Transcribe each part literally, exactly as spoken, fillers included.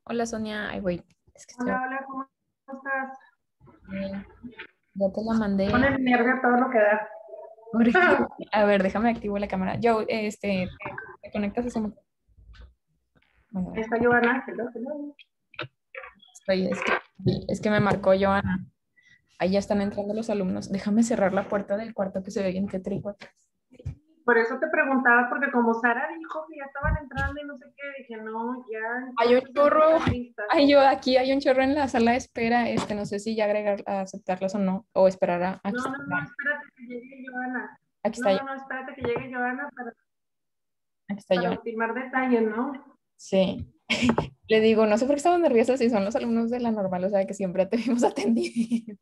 Hola Sonia, ay güey, es que estoy Hola, hola, ¿cómo estás? bien. Ya te la Con mandé. el nervio a todo lo que da. Porque- a ver, déjame activo la cámara. Yo, este, ¿te, te conectas a Zoom? Bueno, Está Giovanna. Hello, hello. estoy, es que, es que me marcó Joana. Ahí ya están entrando los alumnos. Déjame cerrar la puerta del cuarto que se ve bien tétrico atrás. Por eso te preguntaba, porque como Sara dijo que ya estaban entrando y no sé qué, dije, no, ya Hay un entonces ya chorro. están listas. Ay, yo aquí hay un chorro en la sala de espera. Este, no sé si ya agregar, a aceptarlos o no, o esperar a, a que No, no, no, salgan. espérate que llegue Giovanna. Aquí está, No, yo- no, no, espérate que llegue Giovanna para, aquí está para yo. ultimar detalles, ¿no? Sí. Le digo, no sé por qué estamos nerviosas si son los alumnos de la normal, o sea, que siempre te hemos atendido.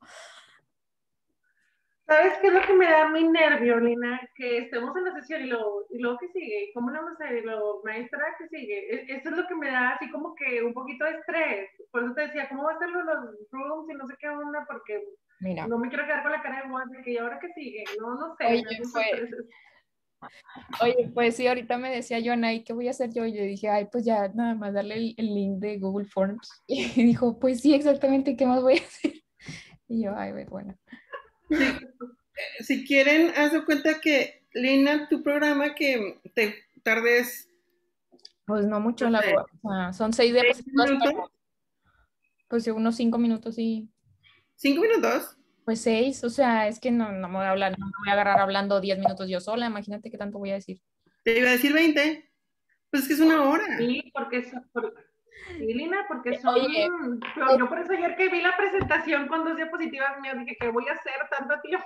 ¿Sabes qué es lo que me da mi nervio, Lina? Que estemos en la sesión y luego, y luego que sigue, ¿cómo le vamos a hacer? Y luego, maestra, ¿qué sigue? E- Eso es lo que me da así como que un poquito de estrés. Por eso te decía, ¿cómo va a ser lo de los rooms y no sé qué onda? Porque Mira, no me quiero quedar con la cara de guante, que ¿y ahora qué sigue? No, no sé, oye, me da mucho pues, estrés. oye, pues sí, ahorita me decía Joana, ¿y qué voy a hacer yo? Y yo dije, ay, pues ya nada más darle el, el link de Google Forms. Y dijo, pues sí, exactamente, ¿qué más voy a hacer? Y yo, ay, bueno, Si, si quieren, haz de cuenta que, Lina, tu programa que te tardes, pues no mucho, no la sé, verdad. O sea, son seis seis diapositivas, minutos, pero pues unos cinco minutos y cinco minutos, pues seis, o sea, es que no, no me voy a hablar, no me voy a agarrar hablando diez minutos yo sola, imagínate qué tanto voy a decir. te iba a decir veinte, pues es que es una hora. Sí, porque son, por, sí, Lina, porque Oye, son, yo, yo por eso ayer que vi la presentación con dos diapositivas mías, dije, ¿qué voy a hacer tanto tiempo?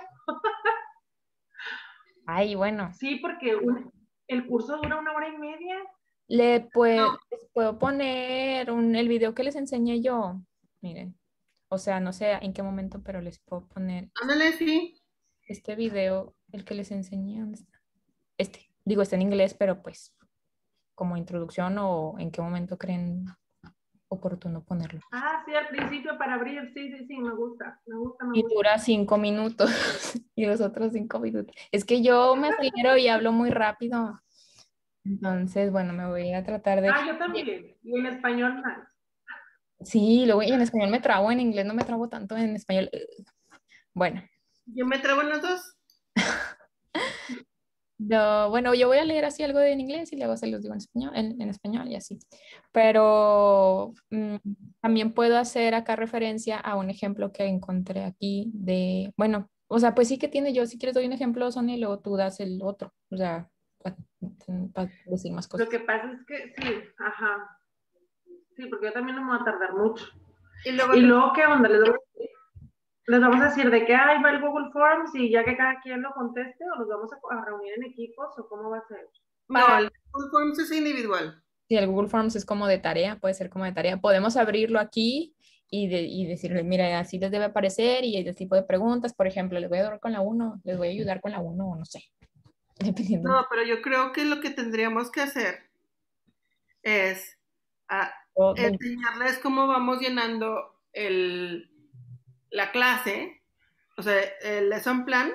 ay, bueno. Sí, porque un, el curso dura una hora y media. Le No, pues, puedo poner un, el video que les enseñé yo. Miren, o sea, no sé en qué momento, pero les puedo poner ándale, sí. este video, el que les enseñé. ¿Dónde está? Este, digo, está en inglés, pero pues como introducción o en qué momento creen oportuno ponerlo. Ah, sí, al principio para abrir, sí, sí, sí, me gusta, me gusta, me Y gusta. dura cinco minutos y los otros cinco minutos. Es que yo me acelero y hablo muy rápido. Entonces, bueno, me voy a tratar de... Ah, yo también, y en español más. Sí, luego y en español me trabo, en inglés no me trabo tanto, en español. Bueno, Yo me trabo en los dos. yo, bueno, yo voy a leer así algo de en inglés y luego se los digo en español, en, en español y así. Pero mm, también puedo hacer acá referencia a un ejemplo que encontré aquí de, bueno, o sea, pues sí que tiene yo, si quieres doy un ejemplo, Sonia, y luego tú das el otro, o sea, para decir más Lo cosas. que pasa es que sí, ajá, sí, porque yo también no me voy a tardar mucho. Y luego Y te... luego, ¿qué onda? Les, vamos- les vamos a decir de que ahí va el Google Forms y ya que cada quien lo conteste, o nos vamos a, a reunir en equipos, o cómo va a ser. No, el Google Forms es individual. Si el Google Forms es como de tarea, puede ser como de tarea. Podemos abrirlo aquí y, de, y decirle, mira, así les debe aparecer y el tipo de preguntas, por ejemplo, les voy a ayudar con la uno, les voy a ayudar con la uno o no sé, dependiendo. No, pero yo creo que lo que tendríamos que hacer es a, O de- enseñarles cómo vamos llenando el, la clase, o sea, el lesson plan,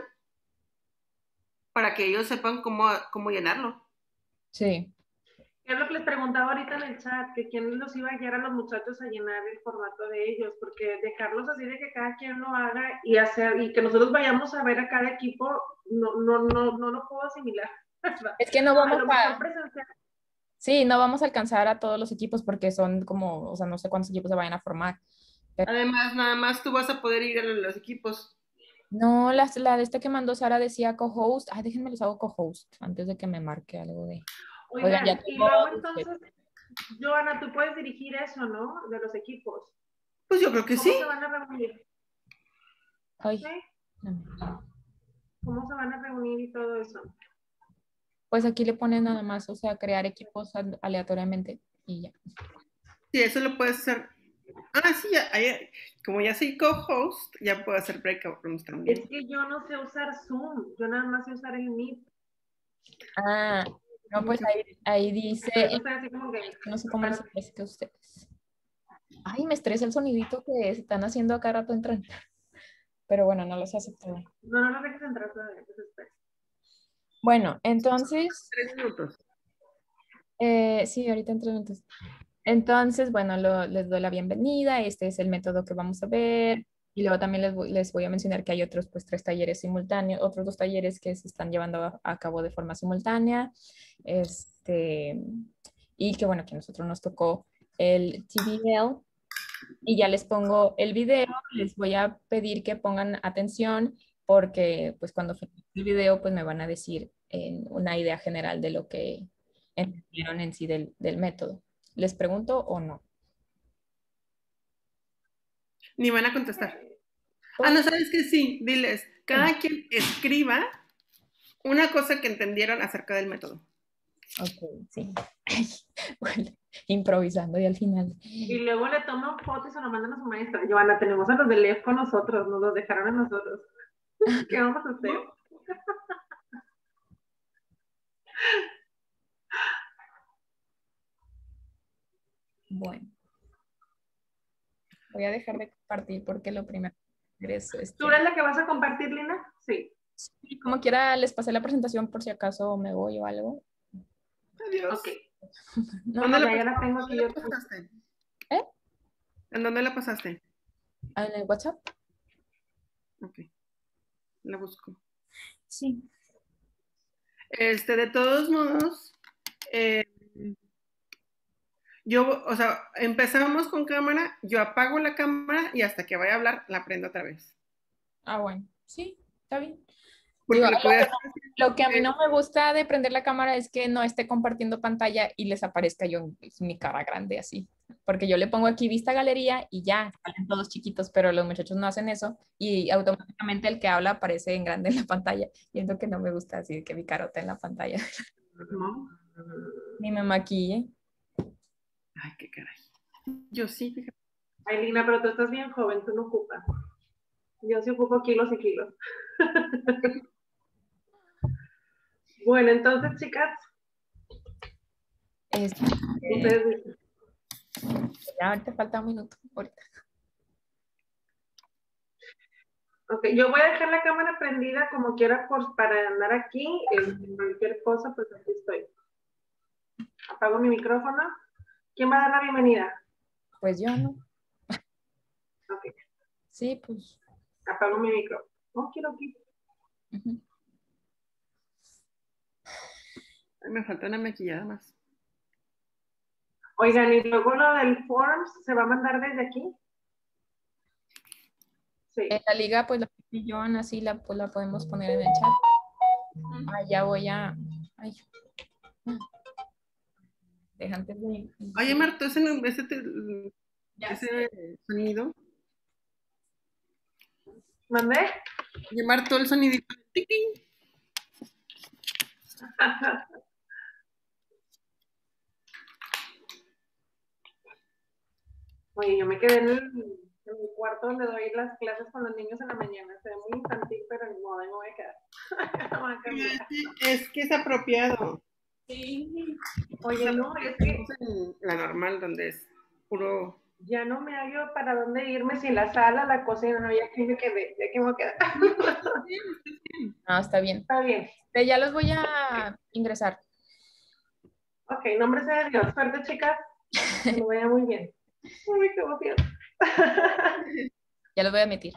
para que ellos sepan cómo, cómo llenarlo. sí, Es lo que les preguntaba ahorita en el chat, que quién los iba a guiar a los muchachos a llenar el formato de ellos, porque dejarlos así de que cada quien lo haga y hacer, y que nosotros vayamos a ver a cada equipo, no, no, no, no lo puedo asimilar, ¿verdad? es que no A vamos lo mejor a, presencial. sí, no vamos a alcanzar a todos los equipos porque son como, o sea, no sé cuántos equipos se vayan a formar. Pero Además, nada más tú vas a poder ir a los equipos. no, la, la de este que mandó Sara decía co-host. Ay, déjenme los hago co-host antes de que me marque algo de, oigan, ya Oigan, y tengo, luego este, entonces, Joana, tú puedes dirigir eso, ¿no? De los equipos. Pues yo creo que sí. ¿Cómo se van a reunir? ¿Sí? ay, no. ¿Cómo se van a reunir y todo eso? Pues aquí le ponen nada más, o sea, crear equipos al- aleatoriamente y ya. Sí, eso lo puedes hacer. Ah, sí, ya, ya- como ya soy co-host, ya puedo hacer breakout rooms también. Es que yo no sé usar Zoom, yo nada más sé usar el Meet. Ah, no, pues ahí, ahí dice, Por eso estoy así como que, no sé cómo les aparte. parece a ustedes. Ay, me estresa el sonidito que están haciendo acá rato entran. Pero bueno, no los acepto. No, no, no sé qué se trata de eso. Bueno, entonces, Tres minutos. eh, sí, ahorita entro entonces. Entonces, bueno, lo- les doy la bienvenida. Este es el método que vamos a ver. Y luego también les voy, les voy a mencionar que hay otros, pues, tres talleres simultáneos, otros dos talleres que se están llevando a, a cabo de forma simultánea. Este, y que, bueno, que a nosotros nos tocó el T B L. Y ya les pongo el video. Les voy a pedir que pongan atención porque, pues, cuando finalice el video, pues, me van a decir eh, una idea general de lo que entendieron en sí del, del método. ¿Les pregunto o no? Ni van a contestar. Ah, Pues, no, ¿sabes qué? Sí, diles. sí. Cada quien escriba una cosa que entendieron acerca del método. Ok, sí. Bueno, improvisando y al final. Y luego le toman fotos y se lo mandan a su maestra. Joana, tenemos a los de L E F con nosotros, nos los dejaron a nosotros. ¿Qué vamos a hacer? Bueno, voy a dejar de compartir porque lo primero que quiero es ¿Tú este. eres la que vas a compartir, Lina? Sí. Sí, como quiera, les pasé la presentación por si acaso me voy o algo. Adiós. Ok. No, ¿Dónde no, la, Ya, ya la pas- tengo dónde aquí la yo. pasaste? ¿eh? ¿En dónde la pasaste? ¿En el WhatsApp? Ok, la busco. Sí. Este, de todos modos, eh, yo, o sea, empezamos con cámara, yo apago la cámara y hasta que vaya a hablar la prendo otra vez. Ah, bueno, sí, está bien. Digo, Porque lo que voy a hacer lo que a mí es, no me gusta de prender la cámara es que no esté compartiendo pantalla y les aparezca yo mi cara grande así. Porque yo le pongo aquí vista galería y ya, salen todos chiquitos, pero los muchachos no hacen eso y automáticamente el que habla aparece en grande en la pantalla. Y es lo que no me gusta, así que mi carota en la pantalla. ¿no? Ni me maquille. Ay, qué caray. Yo sí, fíjate. Ay, Lina, pero tú estás bien joven, tú no ocupas. Yo sí ocupo kilos y kilos. Bueno, entonces, chicas, Este, ustedes dicen. ya ahorita falta un minuto. Ahorita. Ok, yo voy a dejar la cámara prendida como quiera por, para andar aquí. En cualquier cosa, pues aquí estoy. Apago mi micrófono. ¿Quién va a dar la bienvenida? Pues yo no. Ok, Sí, pues. apago mi micrófono. No quiero aquí. Ujú. Ay, me falta una maquillada más. Oigan, y luego lo del Forms, ¿se va a mandar desde aquí? En Sí. la liga, pues la pillón así la, pues, la podemos poner en el chat. Ah, ya voy a. Ay, deja antes de. Oye, Marto, ese, ese, Ya sé. ese sonido. ¿Mandé? Oye, Marto, el sonidito. ¡Tic-ting! Oye, yo me quedé en el, en mi cuarto donde doy las clases con los niños en la mañana. Se ve muy infantil, pero ni modo, ahí me voy a quedar. No voy a cambiar. Es que es apropiado. Sí. Oye, no, es Estamos que en la normal, donde es puro. ya no me hallo para dónde irme, si la sala, la cocina, no, ya aquí me quedé, ya aquí me voy a quedar. No, está bien. Está bien. Este, ya los voy a ingresar. Ok, nombre sea de Dios. Suerte, chicas. Que me vaya muy bien. Uy, qué emoción. Ya los voy a admitir.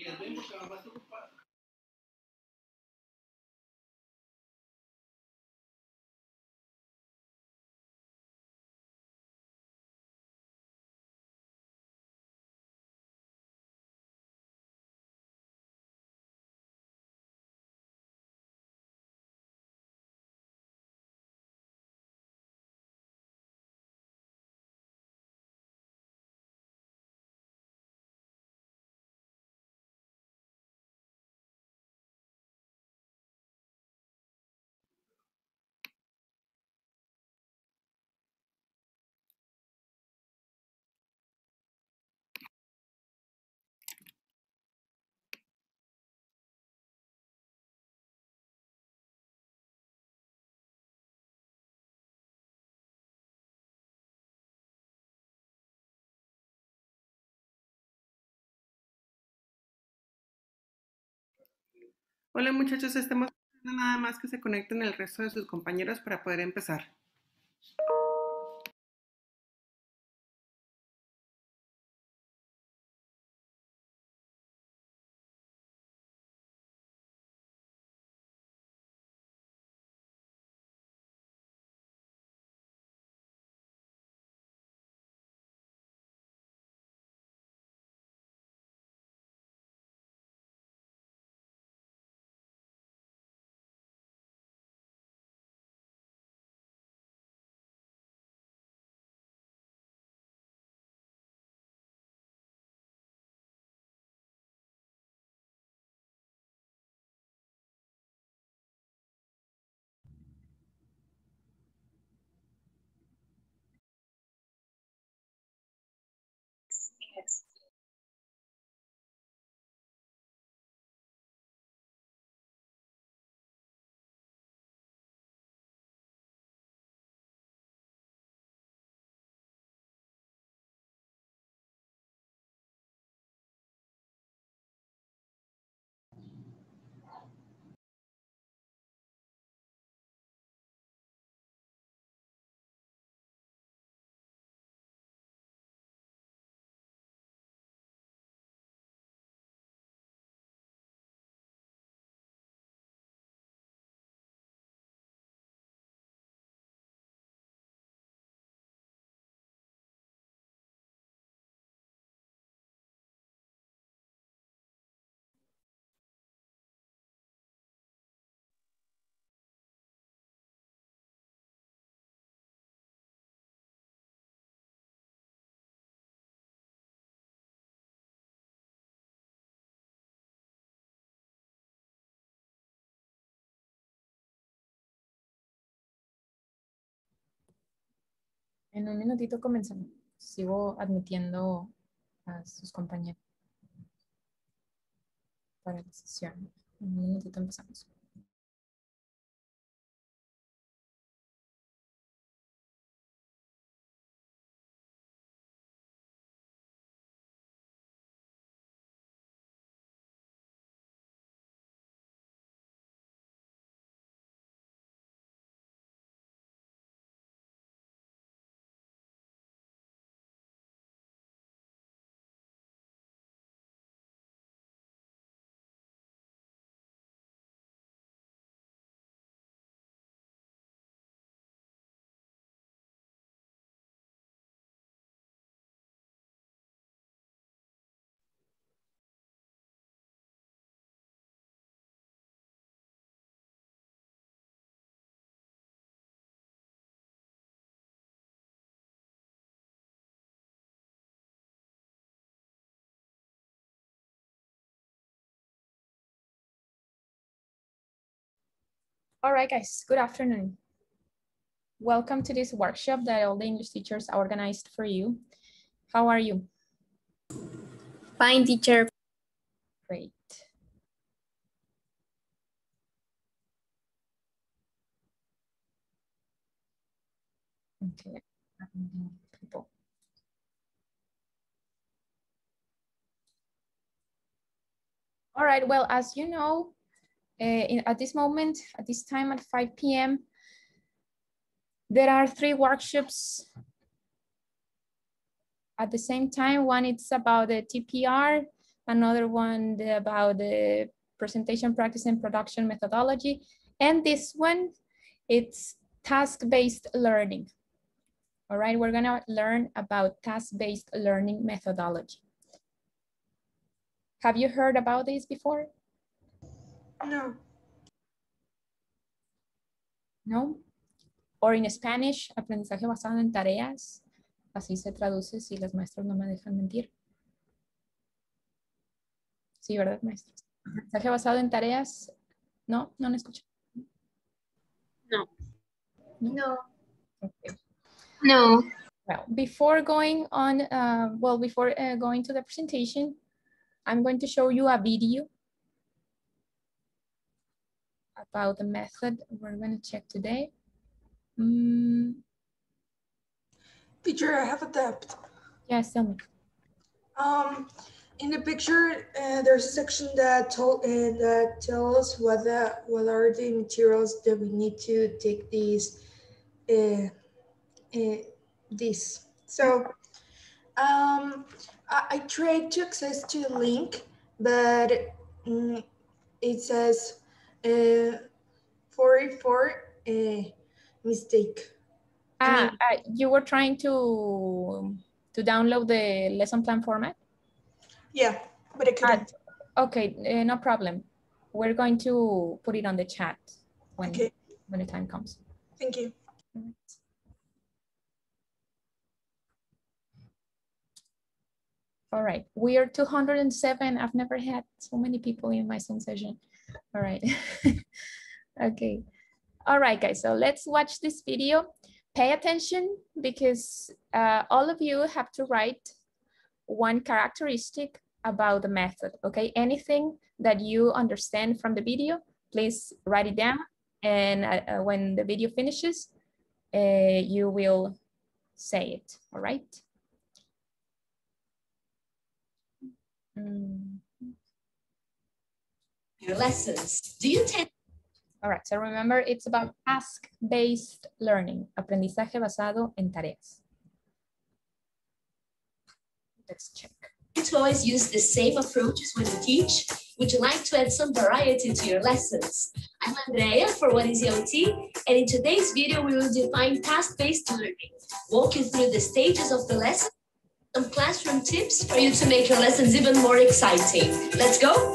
Hola muchachos, estamos esperando nada más que se conecten el resto de sus compañeros para poder empezar. En un minutito comenzamos. Sigo admitiendo a sus compañeros para la sesión. En un minutito empezamos. All right, guys, good afternoon. Welcome to this workshop that all the English teachers organized for you. How are you? Fine, teacher. Great. Okay. People. All right, well, as you know, uh, in, at this moment, at this time at five P M, there are three workshops at the same time. One is about the T P R, another one about the presentation practice and production methodology. And this one, it's task-based learning. All right, we're gonna learn about task-based learning methodology. Have you heard about this before? No. No? Or in Spanish, aprendizaje basado en tareas. Así se traduce si las maestras no me dejan mentir. Sí, ¿verdad, maestros? Aprendizaje basado en tareas. No, no me escuchan. No. No. No. Okay. No. Well, before going on, uh, well, before uh, going to the presentation, I'm going to show you a video about the method we're going to check today. Mm. Teacher, I have a doubt. Yes, tell me. Um, in the picture, uh, there's a section that told uh, that tells us what the what are the materials that we need to take these uh, uh, this. So um, I, I tried to access to the link, but um, it says uh, forty-four uh, mistake. Ah, I mean, uh, you were trying to to download the lesson plan format? yeah, but I couldn't. Uh, okay, uh, no problem. We're going to put it on the chat when, Okay. when the time comes. Thank you. All right, we are two hundred seven. I've never had so many people in my Zoom session. All right. Okay. All right, guys, so let's watch this video. Pay attention because uh, all of you have to write one characteristic about the method, okay? Anything that you understand from the video, please write it down. And uh, uh, when the video finishes, uh, you will say it, all right? Mm. Your lessons. Do you tend? All right, so remember it's about task-based learning, aprendizaje basado en tareas. Let's check. to always use the same approaches when you teach? Would you like to add some variety to your lessons? I'm Andrea for What is E O T, and in today's video we will define task-based learning, walk you through the stages of the lesson, some classroom tips for you to make your lessons even more exciting. Let's go!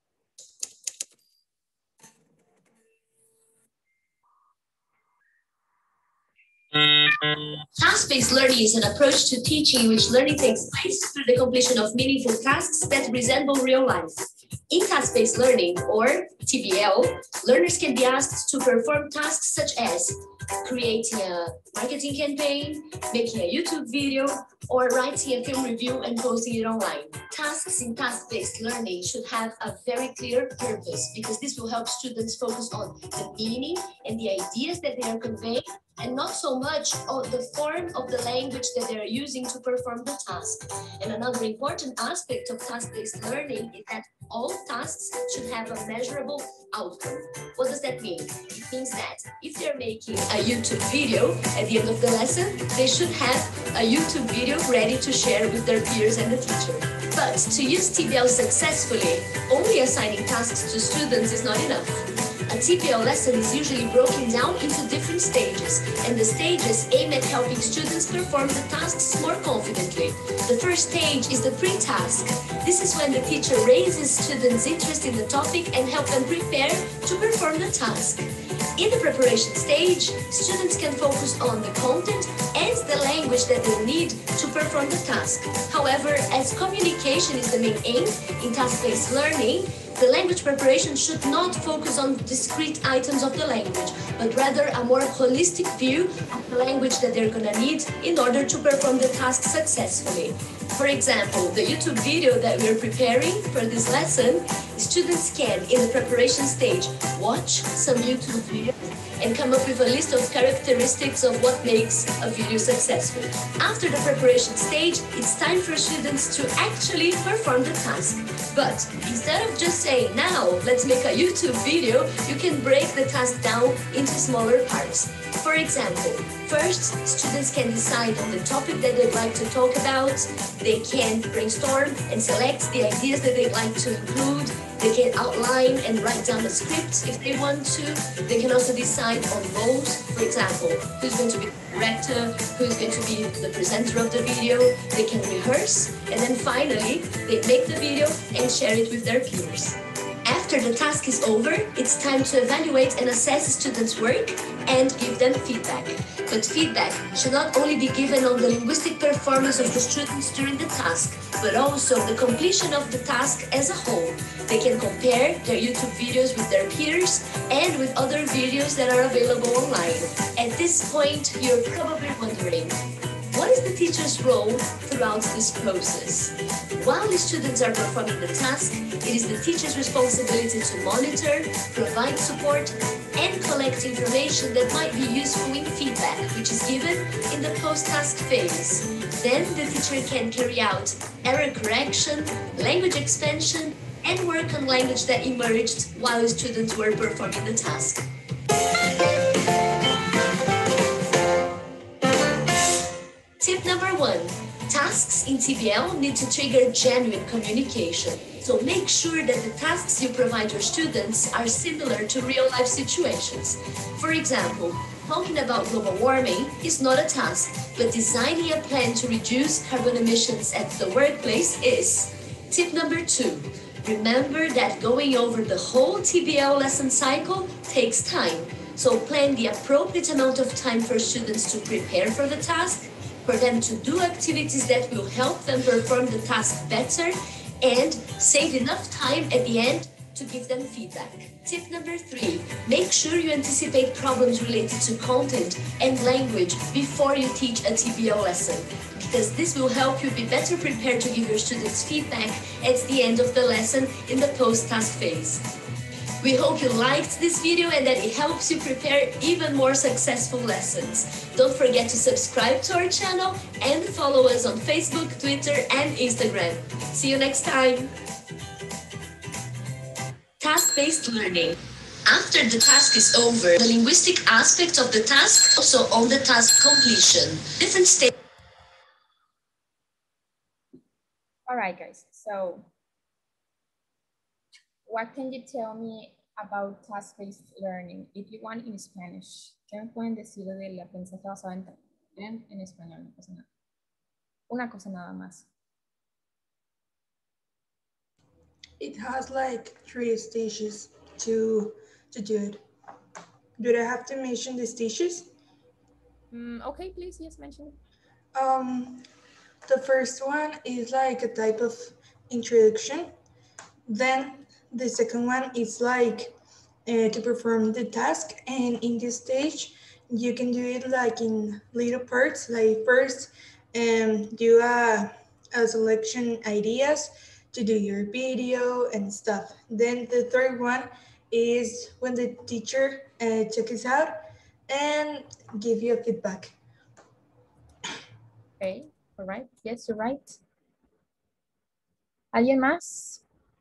Task-based learning is an approach to teaching in which learning takes place through the completion of meaningful tasks that resemble real life. In task-based learning, or T B L, learners can be asked to perform tasks such as creating a marketing campaign, making a YouTube video, or writing a film review and posting it online. Tasks in task-based learning should have a very clear purpose because this will help students focus on the meaning and the ideas that they are conveying, and not so much on the form of the language that they are using to perform the task. And another important aspect of task-based learning is that all tasks should have a measurable outcome. What does that mean? It means that if they're making a YouTube video at the end of the lesson, they should have a YouTube video ready to share with their peers and the teacher. But to use T B L successfully, only assigning tasks to students is not enough. A T B L lesson is usually broken down into different stages, and the stages aim at helping students perform the tasks more confidently. The first stage is the pre-task. This is when the teacher raises students' interest in the topic and help them prepare to perform the task. In the preparation stage, students can focus on the content and the language that they need to perform the task. However, as communication is the main aim in task-based learning, the language preparation should not focus on discrete items of the language, but rather a more holistic view of the language that they're going to need in order to perform the task successfully. For example, the YouTube video that we're preparing for this lesson, students can, in the preparation stage, watch some YouTube videos and come up with a list of characteristics of what makes a video successful. After the preparation stage, it's time for students to actually perform the task. But instead of just saying, now let's make a YouTube video, you can break the task down into smaller parts. For example, first, students can decide on the topic that they'd like to talk about. They can brainstorm and select the ideas that they'd like to include. They can outline and write down a script if they want to. They can also decide on roles. For example, who's going to be the director, who's going to be the presenter of the video. They can rehearse. And then finally, they make the video and share it with their peers. After the task is over, it's time to evaluate and assess the students' work and give them feedback. But feedback should not only be given on the linguistic performance of the students during the task, but also the completion of the task as a whole. They can compare their YouTube videos with their peers and with other videos that are available online. At this point, you're probably wondering, what is the teacher's role throughout this process? While the students are performing the task, it is the teacher's responsibility to monitor, provide support, and collect information that might be useful in feedback, which is given in the post-task phase. Then the teacher can carry out error correction, language expansion, and work on language that emerged while the students were performing the task. Tip number one, tasks in T B L need to trigger genuine communication. So make sure that the tasks you provide your students are similar to real-life situations. For example, talking about global warming is not a task, but designing a plan to reduce carbon emissions at the workplace is. Tip number two, remember that going over the whole T B L lesson cycle takes time. So plan the appropriate amount of time for students to prepare for the task, for them to do activities that will help them perform the task better, and save enough time at the end to give them feedback. Tip number three, make sure you anticipate problems related to content and language before you teach a T B L lesson, because this will help you be better prepared to give your students feedback at the end of the lesson in the post-task phase. We hope you liked this video and that it helps you prepare even more successful lessons. Don't forget to subscribe to our channel and follow us on Facebook, Twitter, and Instagram. See you next time! Task-based learning. After the task is over, the linguistic aspect of the task also on the task completion. Different stages. All right, guys. So, what can you tell me about task-based learning? If you want in Spanish, ¿qué me pueden decir del aprendizaje basado en tareas? En, en español, no pasa nada. Una cosa nada más. It has like three stages to to do it. Do I have to mention the stages? Mm, okay, please, yes, mention it. Um, the first one is like a type of introduction. Then the second one is like uh, to perform the task, and in this stage you can do it like in little parts. Like first, um, do a, a selection ideas to do your video and stuff. Then the third one is when the teacher uh, check us out and give you a feedback. Okay, all right. Yes, you're right. ¿Alguien más?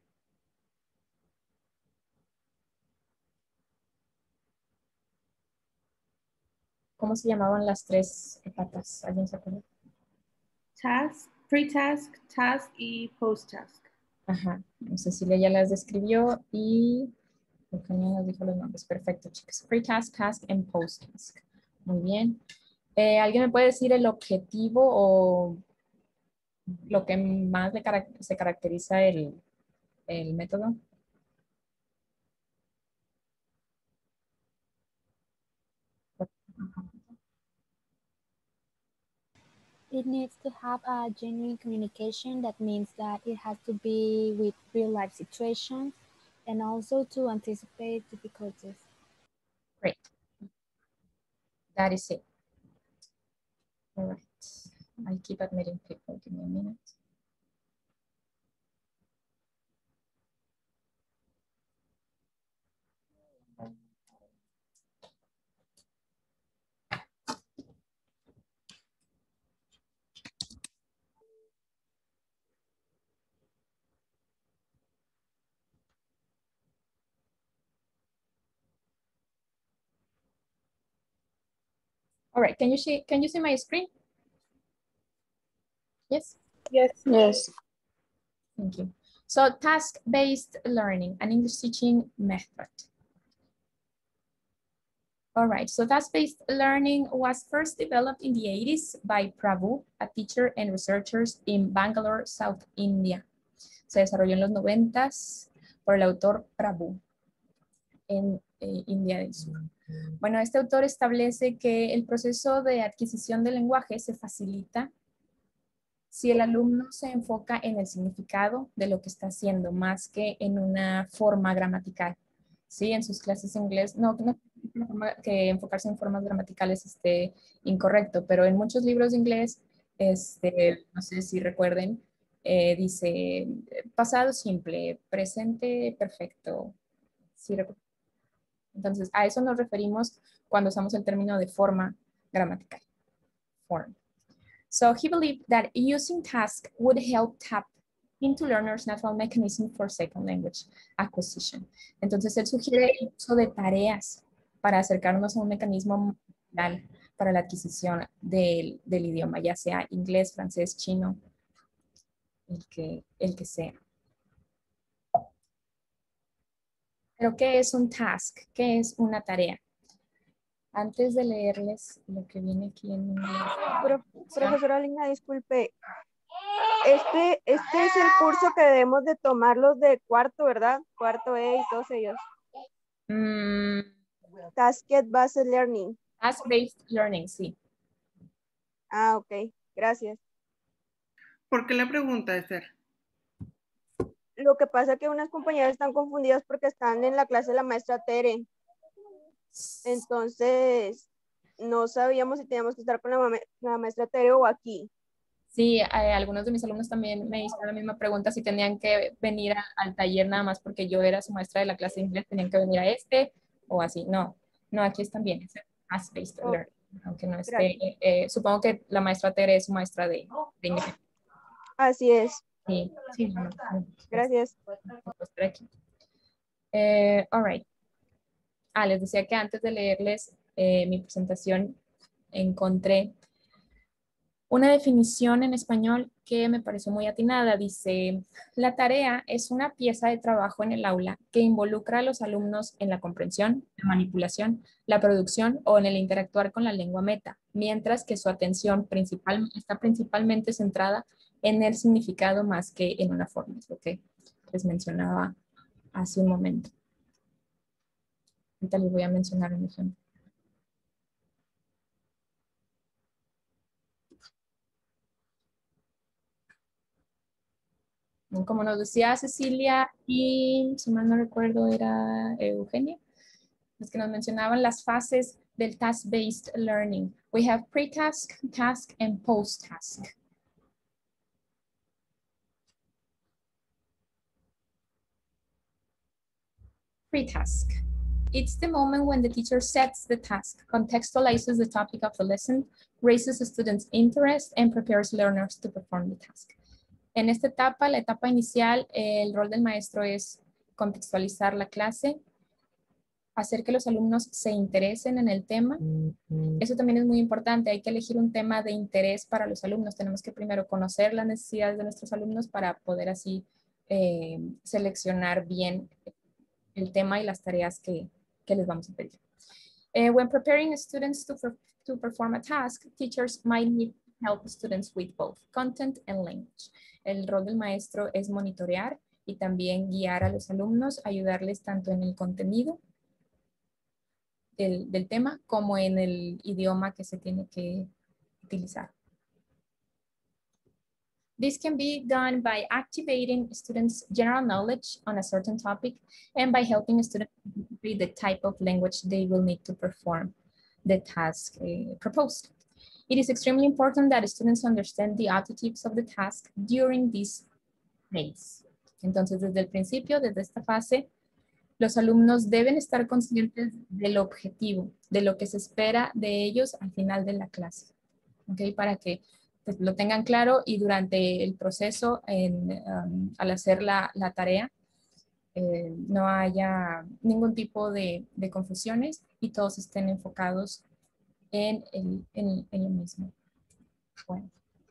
¿Cómo se llamaban las tres etapas? ¿Alguien se acuerda? Task, pre-task, task y post-task. Ajá, Cecilia ya las describió y Eugenio nos dijo los nombres. Perfecto, chicos. Pre-task, task, and post-task. Muy bien. Eh, ¿Alguien me puede decir el objetivo o lo que más le carac- se caracteriza el, el método? It needs to have a genuine communication. That means that it has to be with real life situations and also to anticipate difficulties. Great. That is it. All right. I keep admitting people. Give me a minute. All right, can you see, can you see my screen? Yes? Yes. Yes. Thank you. So task-based learning, an English teaching method. All right, so task-based learning was first developed in the eighties by Prabhu, a teacher and researchers in Bangalore, South India. Se desarrolló en los noventas por el autor Prabhu en eh, India del Sur. Bueno, este autor establece que el proceso de adquisición del lenguaje se facilita si el alumno se enfoca en el significado de lo que está haciendo, más que en una forma gramatical. Sí, en sus clases de inglés, no, no que enfocarse en formas gramaticales esté incorrecto, pero en muchos libros de inglés, este, no sé si recuerden, eh, dice pasado simple, presente perfecto. Sí, entonces, a eso nos referimos cuando usamos el término de forma gramatical. Form. So he believed that using task would help tap into learners' natural mechanism for second language acquisition. Entonces, él sugiere el uso de tareas para acercarnos a un mecanismo natural para la adquisición del, del idioma, ya sea inglés, francés, chino, el que, el que sea. Pero, ¿qué es un task? ¿Qué es una tarea? Antes de leerles lo que viene aquí en inglés. Pro, profesora Lina, disculpe. Este, este es el curso que debemos de tomar los de cuarto, ¿verdad? Cuarto E y todos ellos. Mm, Task-based learning. Task-based learning, sí. Ah, ok. Gracias. ¿Por qué la pregunta, Esther? Lo que pasa es que unas compañeras están confundidas porque están en la clase de la maestra Tere. Entonces, no sabíamos si teníamos que estar con la, ma la maestra Tere o aquí. Sí, eh, algunos de mis alumnos también me hicieron la misma pregunta, si tenían que venir a, al taller nada más porque yo era su maestra de la clase de inglés, tenían que venir a este o así. No, no, aquí están bien, es task-based Oh, learning, aunque no esté, eh, eh, supongo que la maestra Tere es su maestra de, de inglés. Así es. Sí, sí, no, no, no, Gracias. Aquí. Eh, all right. Ah, les decía que antes de leerles eh, mi presentación encontré una definición en español que me pareció muy atinada. Dice, la tarea es una pieza de trabajo en el aula que involucra a los alumnos en la comprensión, la manipulación, la producción o en el interactuar con la lengua meta, mientras que su atención principal, está principalmente centrada en el significado más que en una forma. Es lo que les mencionaba hace un momento. Ahorita les voy a mencionar un ejemplo. Como nos decía Cecilia y, si mal no recuerdo, era Eugenia, los que nos mencionaban las fases del task-based learning. We have pre-task, task, and post-task. Pre-task. It's the moment when the teacher sets the task, contextualizes the topic of the lesson, raises the student's interest, and prepares learners to perform the task. En esta etapa, la etapa inicial, el rol del maestro es contextualizar la clase, hacer que los alumnos se interesen en el tema. Eso también es muy importante, hay que elegir un tema de interés para los alumnos. Tenemos que primero conocer las necesidades de nuestros alumnos para poder así eh, seleccionar bien el tema y las tareas que, que les vamos a pedir. Uh, when preparing students to, to perform a task, teachers might need help students with both content and language. El rol del maestro es monitorear y también guiar a los alumnos, ayudarles tanto en el contenido del, del tema como en el idioma que se tiene que utilizar. This can be done by activating students' general knowledge on a certain topic and by helping students read the type of language they will need to perform the task uh, proposed. It is extremely important that students understand the objectives of the task during this phase. Entonces, desde el principio, desde esta fase, los alumnos deben estar conscientes del objetivo, de lo que se espera de ellos al final de la clase, ¿ok? Para que pues, lo tengan claro y durante el proceso, en, um, al hacer la, la tarea, eh, no haya ningún tipo de, de confusiones y todos estén enfocados en, el, en, en lo mismo. Bueno.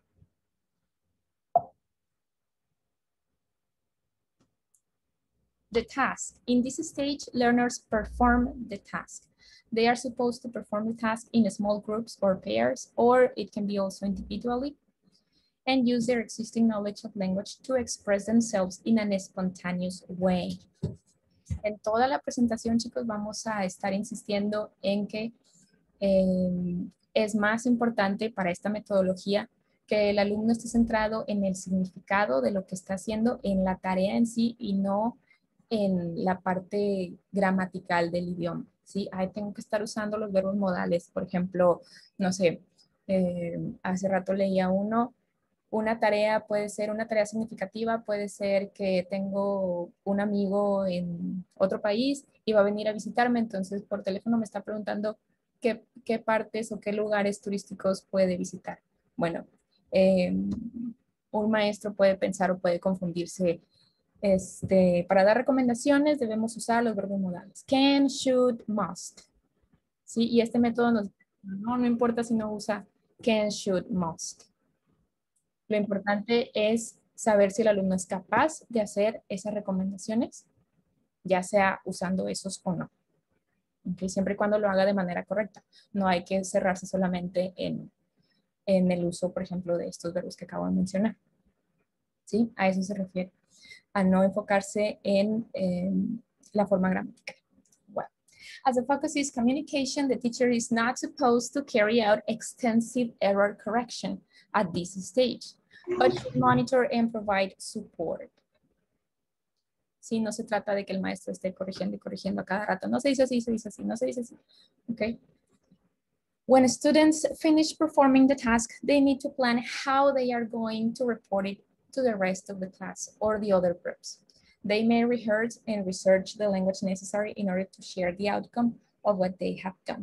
The task. In this stage, learners perform the task. They are supposed to perform the task in small groups or pairs, or it can be also individually, and use their existing knowledge of language to express themselves in an spontaneous way. En toda la presentación, chicos, vamos a estar insistiendo en que eh, es más importante para esta metodología que el alumno esté centrado en el significado de lo que está haciendo, en la tarea en sí y no en la parte gramatical del idioma, ¿sí? Ahí tengo que estar usando los verbos modales. Por ejemplo, no sé, eh, hace rato leía uno, una tarea puede ser, una tarea significativa puede ser que tengo un amigo en otro país y va a venir a visitarme, entonces por teléfono me está preguntando qué, qué partes o qué lugares turísticos puede visitar. Bueno, eh, un maestro puede pensar o puede confundirse. Este, para dar recomendaciones debemos usar los verbos modales. Can, should, must. ¿Sí? Y este método nos, no, no importa si no usa can, should, must. Lo importante es saber si el alumno es capaz de hacer esas recomendaciones, ya sea usando esos o no. ¿Okay? Siempre y cuando lo haga de manera correcta. No hay que cerrarse solamente en, en el uso, por ejemplo, de estos verbos que acabo de mencionar. ¿Sí? A eso se refiere. A no enfocarse en, en la forma gramatical. Well, as the focus is communication, the teacher is not supposed to carry out extensive error correction at this stage, but should monitor and provide support. Sí, no se trata de que el maestro esté corrigiendo y corrigiendo a cada rato. No se dice así, se dice así, no se dice así. Okay. When students finish performing the task, they need to plan how they are going to report it to the rest of the class or the other groups. They may rehearse and research the language necessary in order to share the outcome of what they have done.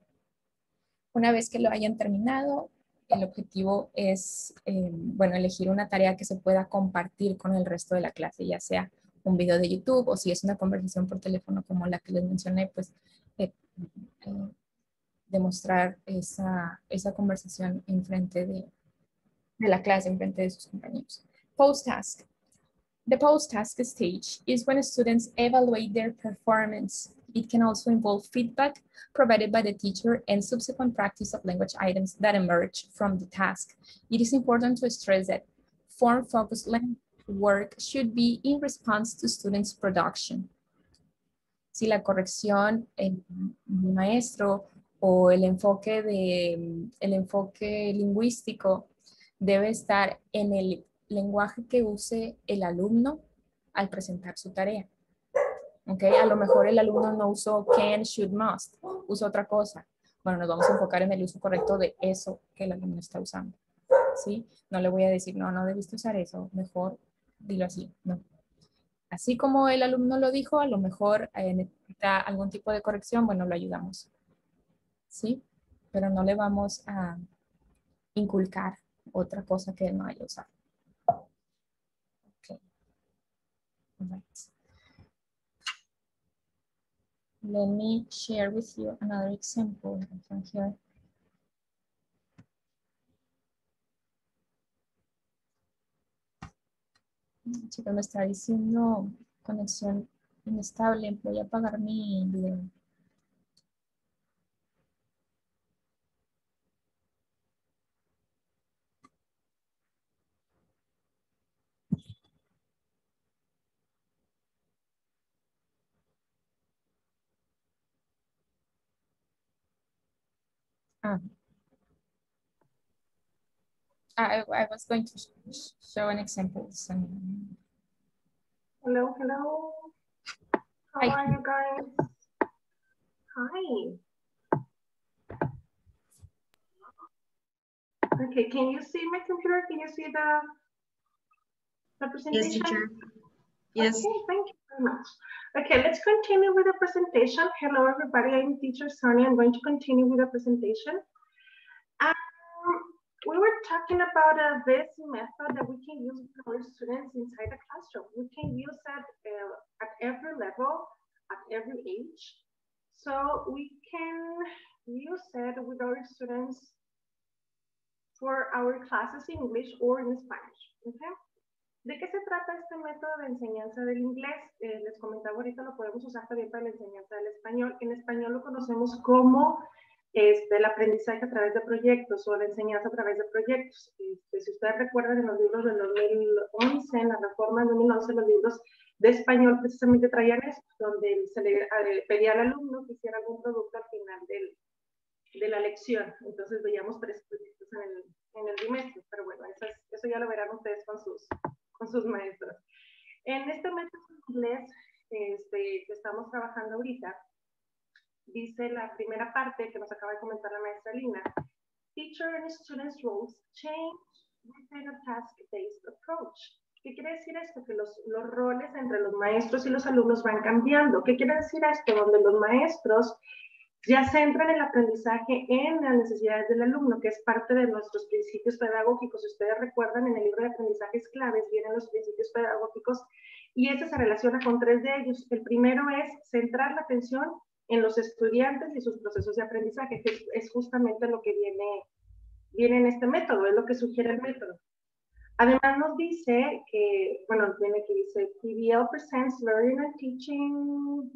Una vez que lo hayan terminado, el objetivo es, eh, bueno, elegir una tarea que se pueda compartir con el resto de la clase, ya sea un video de YouTube o si es una conversación por teléfono como la que les mencioné, pues eh, eh, demostrar esa, esa conversación en frente de, de la clase, en frente de sus compañeros. Post-task. The post-task stage is when students evaluate their performance. It can also involve feedback provided by the teacher and subsequent practice of language items that emerge from the task. It is important to stress that form-focused language work should be in response to students' production. Si la corrección el maestro o el enfoque, de, el enfoque lingüístico debe estar en el lenguaje que use el alumno al presentar su tarea. Okay, a lo mejor el alumno no usó can, should, must, usó otra cosa. Bueno, nos vamos a enfocar en el uso correcto de eso que el alumno está usando. ¿Sí? No le voy a decir, no, no debiste usar eso, mejor dilo así. No. Así como el alumno lo dijo, a lo mejor eh, necesita algún tipo de corrección, bueno, lo ayudamos. ¿Sí? Pero no le vamos a inculcar otra cosa que él no haya usado. Okay. All right. Let me share with you another example from here. Chicos, me está diciendo conexión inestable. Voy a apagar mi video. Ah. I, I was going to sh show an example. So. Hello, hello. How Hi. are you guys? Hi. Okay, can you see my computer? Can you see the, the presentation? Yes, teacher. Yes. Okay, thank you very much. Okay, let's continue with the presentation. Hello, everybody. I'm teacher Sonia. I'm going to continue with the presentation. Um, we were talking about uh, this method that we can use with our students inside the classroom. We can use that uh, at every level, at every age. So we can use it with our students for our classes in English or in Spanish. Okay? ¿De qué se trata este método de enseñanza del inglés? Eh, les comentaba ahorita, lo podemos usar también para la enseñanza del español. En español lo conocemos como este, el aprendizaje a través de proyectos o la enseñanza a través de proyectos. Este, si ustedes recuerdan, en los libros del dos mil once, en la reforma del dos mil once, los libros de español precisamente traían esto, donde se le eh, pedía al alumno que hiciera algún producto al final del, de la lección. Entonces veíamos tres proyectos en el, en el bimestre, pero bueno, eso, es, eso ya lo verán ustedes con sus, con sus maestros. En este método de inglés este, que estamos trabajando ahorita, dice la primera parte que nos acaba de comentar la maestra Lina, teacher and students roles change within a task-based approach. ¿Qué quiere decir esto? Que los, los roles entre los maestros y los alumnos van cambiando. ¿Qué quiere decir esto? Donde los maestros ya centran el aprendizaje en las necesidades del alumno, que es parte de nuestros principios pedagógicos. Si ustedes recuerdan, en el libro de aprendizajes claves vienen los principios pedagógicos y este se relaciona con tres de ellos. El primero es centrar la atención en los estudiantes y sus procesos de aprendizaje, que es justamente lo que viene, viene en este método, es lo que sugiere el método. Además nos dice que, bueno, viene que dice, P B L presents learning and teaching,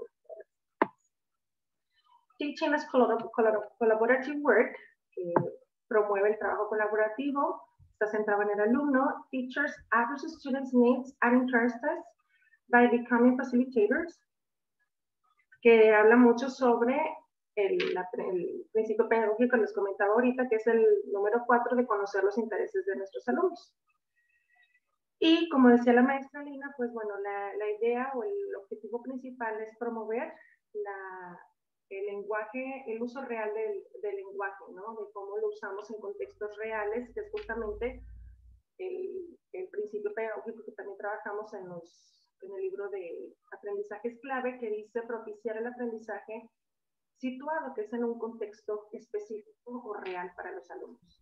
teaching as collaborative work, que promueve el trabajo colaborativo, está centrado en el alumno. Teachers address students' needs and interests by becoming facilitators, que habla mucho sobre el, la, el principio pedagógico que les comentaba ahorita, que es el número cuatro de conocer los intereses de nuestros alumnos. Y como decía la maestra Lina, pues bueno, la, la idea o el objetivo principal es promover la, el lenguaje, el uso real del, del lenguaje, ¿no? De cómo lo usamos en contextos reales, que es justamente el, el principio pedagógico que también trabajamos en los en el libro de aprendizajes clave, que dice propiciar el aprendizaje situado, que es en un contexto específico o real para los alumnos.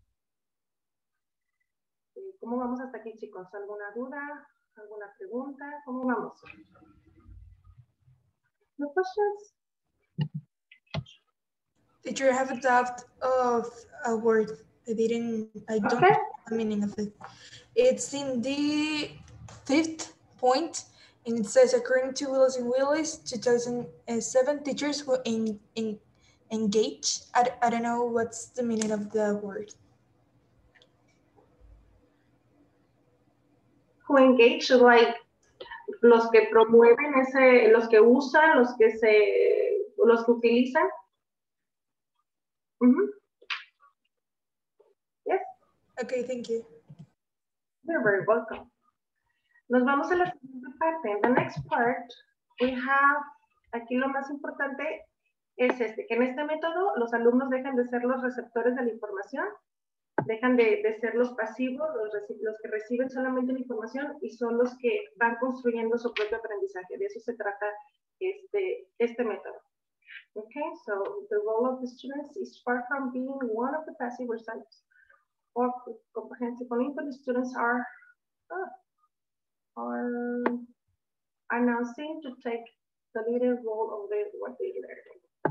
¿Cómo vamos hasta aquí, chicos? ¿Alguna duda? ¿Alguna pregunta? ¿Cómo vamos? ¿No questions? Teacher, I have a doubt of a word. I didn't, I don't Okay. know the meaning of it. It's in the fifth point. And it says, according to Willis and Willis, two thousand seven, teachers who in, in, engage. I, I don't know what's the meaning of the word. Who engage, like los que promueven ese, los que usan, los que se, los que utilizan. Mm-hmm. Yes. Okay, thank you. You're very welcome. Nos vamos a la siguiente parte. En the next part, we have, aquí lo más importante es este, que en este método los alumnos dejan de ser los receptores de la información, dejan de, de ser los pasivos, los, los que reciben solamente la información y son los que van construyendo su propio aprendizaje. De eso se trata este, este método. Okay, so the role of the students is far from being one of the passive receptors or comprehensive. The students are oh, are announcing to take the leader role of the, what they learn.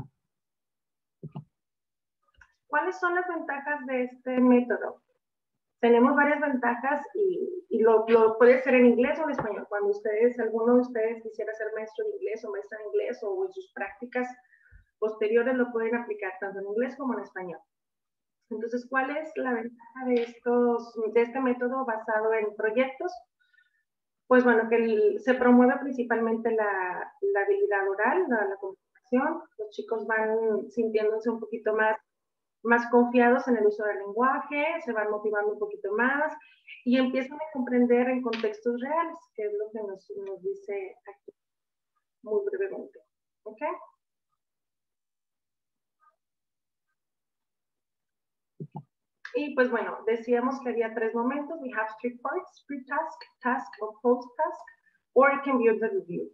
¿Cuáles son las ventajas de este método? Tenemos varias ventajas y, y lo, lo puede ser en inglés o en español. Cuando ustedes, alguno de ustedes quisiera ser maestro de inglés o maestra de inglés o en sus prácticas posteriores lo pueden aplicar tanto en inglés como en español. Entonces, ¿cuál es la ventaja de, estos, de este método basado en proyectos? Pues bueno, que el, se promueve principalmente la, la habilidad oral, la, la comunicación. Los chicos van sintiéndose un poquito más, más confiados en el uso del lenguaje, se van motivando un poquito más y empiezan a comprender en contextos reales, que es lo que nos, nos dice aquí muy brevemente. ¿Ok? Y pues bueno, decíamos que había tres momentos. We have three parts: pre-task, task, or post-task, or it can be the review.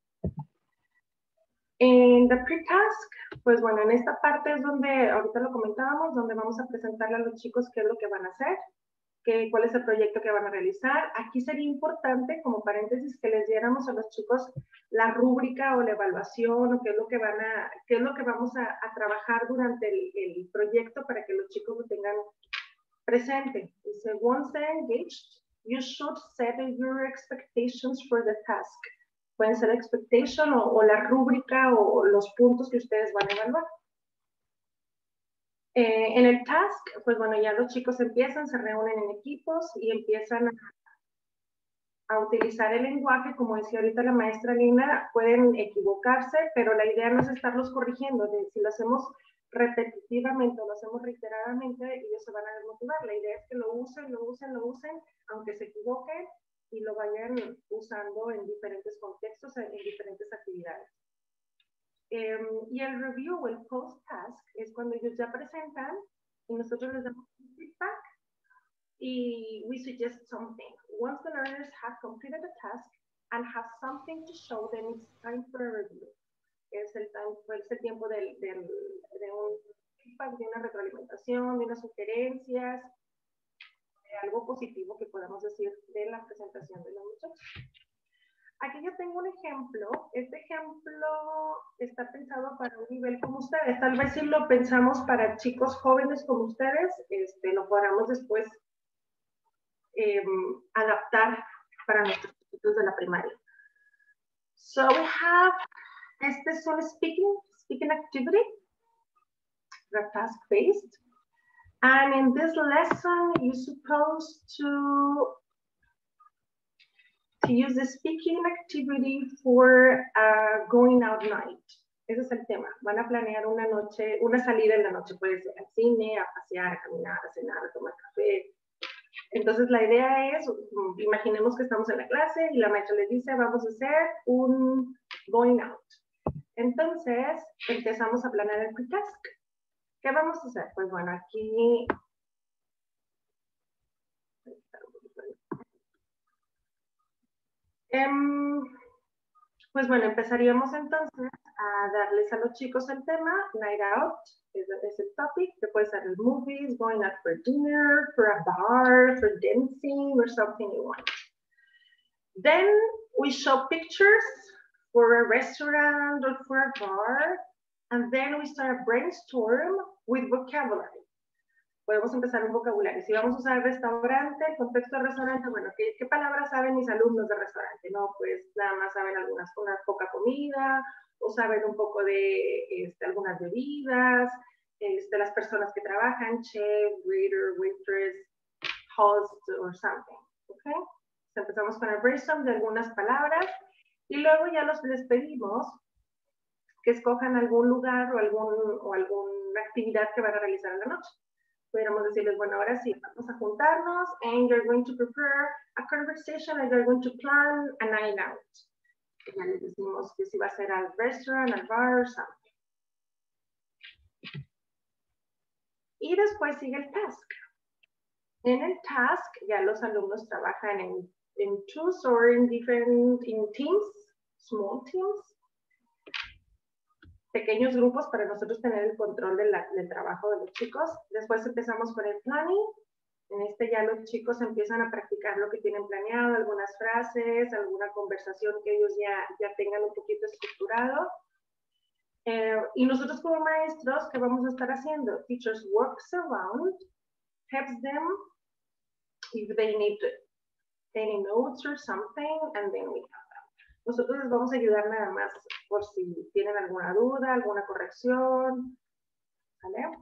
En the pre-task, pues bueno, en esta parte es donde, ahorita lo comentábamos, donde vamos a presentarle a los chicos qué es lo que van a hacer. que, cuál es el proyecto que van a realizar. Aquí sería importante, como paréntesis, que les diéramos a los chicos la rúbrica o la evaluación o qué es lo que, van a, qué es lo que vamos a, a trabajar durante el, el proyecto para que los chicos lo tengan presente. Dice, once they're engaged, you should set your expectations for the task. Pueden ser expectation o, o la rúbrica o los puntos que ustedes van a evaluar. Eh, en el task, pues bueno, ya los chicos empiezan, se reúnen en equipos y empiezan a, a utilizar el lenguaje, como decía ahorita la maestra Lina, pueden equivocarse, pero la idea no es estarlos corrigiendo, de, si lo hacemos repetitivamente o lo hacemos reiteradamente, ellos se van a desmotivar. La idea es que lo usen, lo usen, lo usen, aunque se equivoquen y lo vayan usando en diferentes contextos, en, en diferentes actividades. Um, y el review o el post-task es cuando ellos ya presentan y nosotros les damos feedback y we suggest something. Once the learners have completed the task and have something to show, then it's time for a review. Es el, time, es el tiempo del, del, de un feedback, de una retroalimentación, de unas sugerencias, de algo positivo que podamos decir de la presentación de los muchachos. Aquí yo tengo un ejemplo. Este ejemplo está pensado para un nivel como ustedes. Tal vez si lo pensamos para chicos jóvenes como ustedes, este, lo podamos después eh, adaptar para nuestros chicos de la primaria. So we have, este es un speaking, speaking activity, the task-based. And in this lesson, you're supposed to to use the speaking activity for uh, going out night. Ese es el tema. Van a planear una noche, una salida en la noche. Puede ser al cine, a pasear, a caminar, a cenar, a tomar café. Entonces la idea es, imaginemos que estamos en la clase y la maestra les dice, vamos a hacer un going out. Entonces empezamos a planear el pre-task. ¿Qué vamos a hacer? Pues bueno, aquí... Um, pues bueno, empezaríamos entonces a darles a los chicos el tema, night out, es, es el topic, que puede ser el movies, going out for dinner, for a bar, for dancing, or something you want. Then we show pictures for a restaurant or for a bar, and then we start a brainstorm with vocabulary. Podemos empezar un vocabulario. Si vamos a usar restaurante, el contexto de restaurante, bueno, ¿qué, ¿qué palabras saben mis alumnos de restaurante? No, pues nada más saben algunas, una poca comida, o saben un poco de este, algunas bebidas, este, las personas que trabajan, chef, waiter, waitress, host, or something, ¿ok? Entonces empezamos con el brainstorm de algunas palabras, y luego ya los, les pedimos que escojan algún lugar o, algún, o alguna actividad que van a realizar en la noche. Pudiéramos decirles, bueno, ahora sí, vamos a juntarnos and you're going to prepare a conversation and you're going to plan a night out. Y ya les decimos que si va a ser al restaurant, al bar, or something. Y después sigue el task. En el task ya los alumnos trabajan en, en twos or in different, in teams, small teams. Pequeños grupos para nosotros tener el control de la, del trabajo de los chicos. Después empezamos con el planning. En este ya los chicos empiezan a practicar lo que tienen planeado, algunas frases, alguna conversación que ellos ya, ya tengan un poquito estructurado. Eh, y nosotros como maestros, ¿qué vamos a estar haciendo? Teachers works around, helps them if they need any notes or something, and then we have. Nosotros les vamos a ayudar nada más por si tienen alguna duda, alguna corrección. ¿Vale?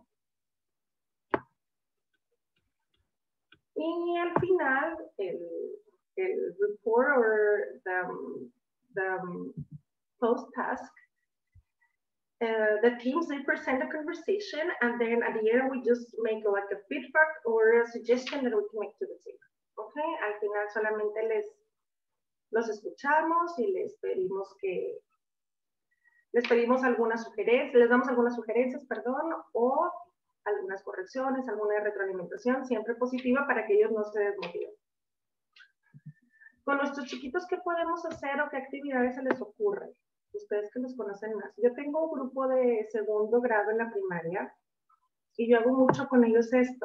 Y al final, el, el report or the, the post-task, uh, the teams, they present a conversation, and then at the end, we just make like a feedback or a suggestion that we can make to the team. Okay? Al final solamente les los escuchamos y les pedimos que, les pedimos algunas sugerencias, les damos algunas sugerencias, perdón, o algunas correcciones, alguna retroalimentación, siempre positiva para que ellos no se desmotiven. Con nuestros chiquitos, ¿qué podemos hacer o qué actividades se les ocurre? Ustedes que los conocen más. Yo tengo un grupo de segundo grado en la primaria y yo hago mucho con ellos esto.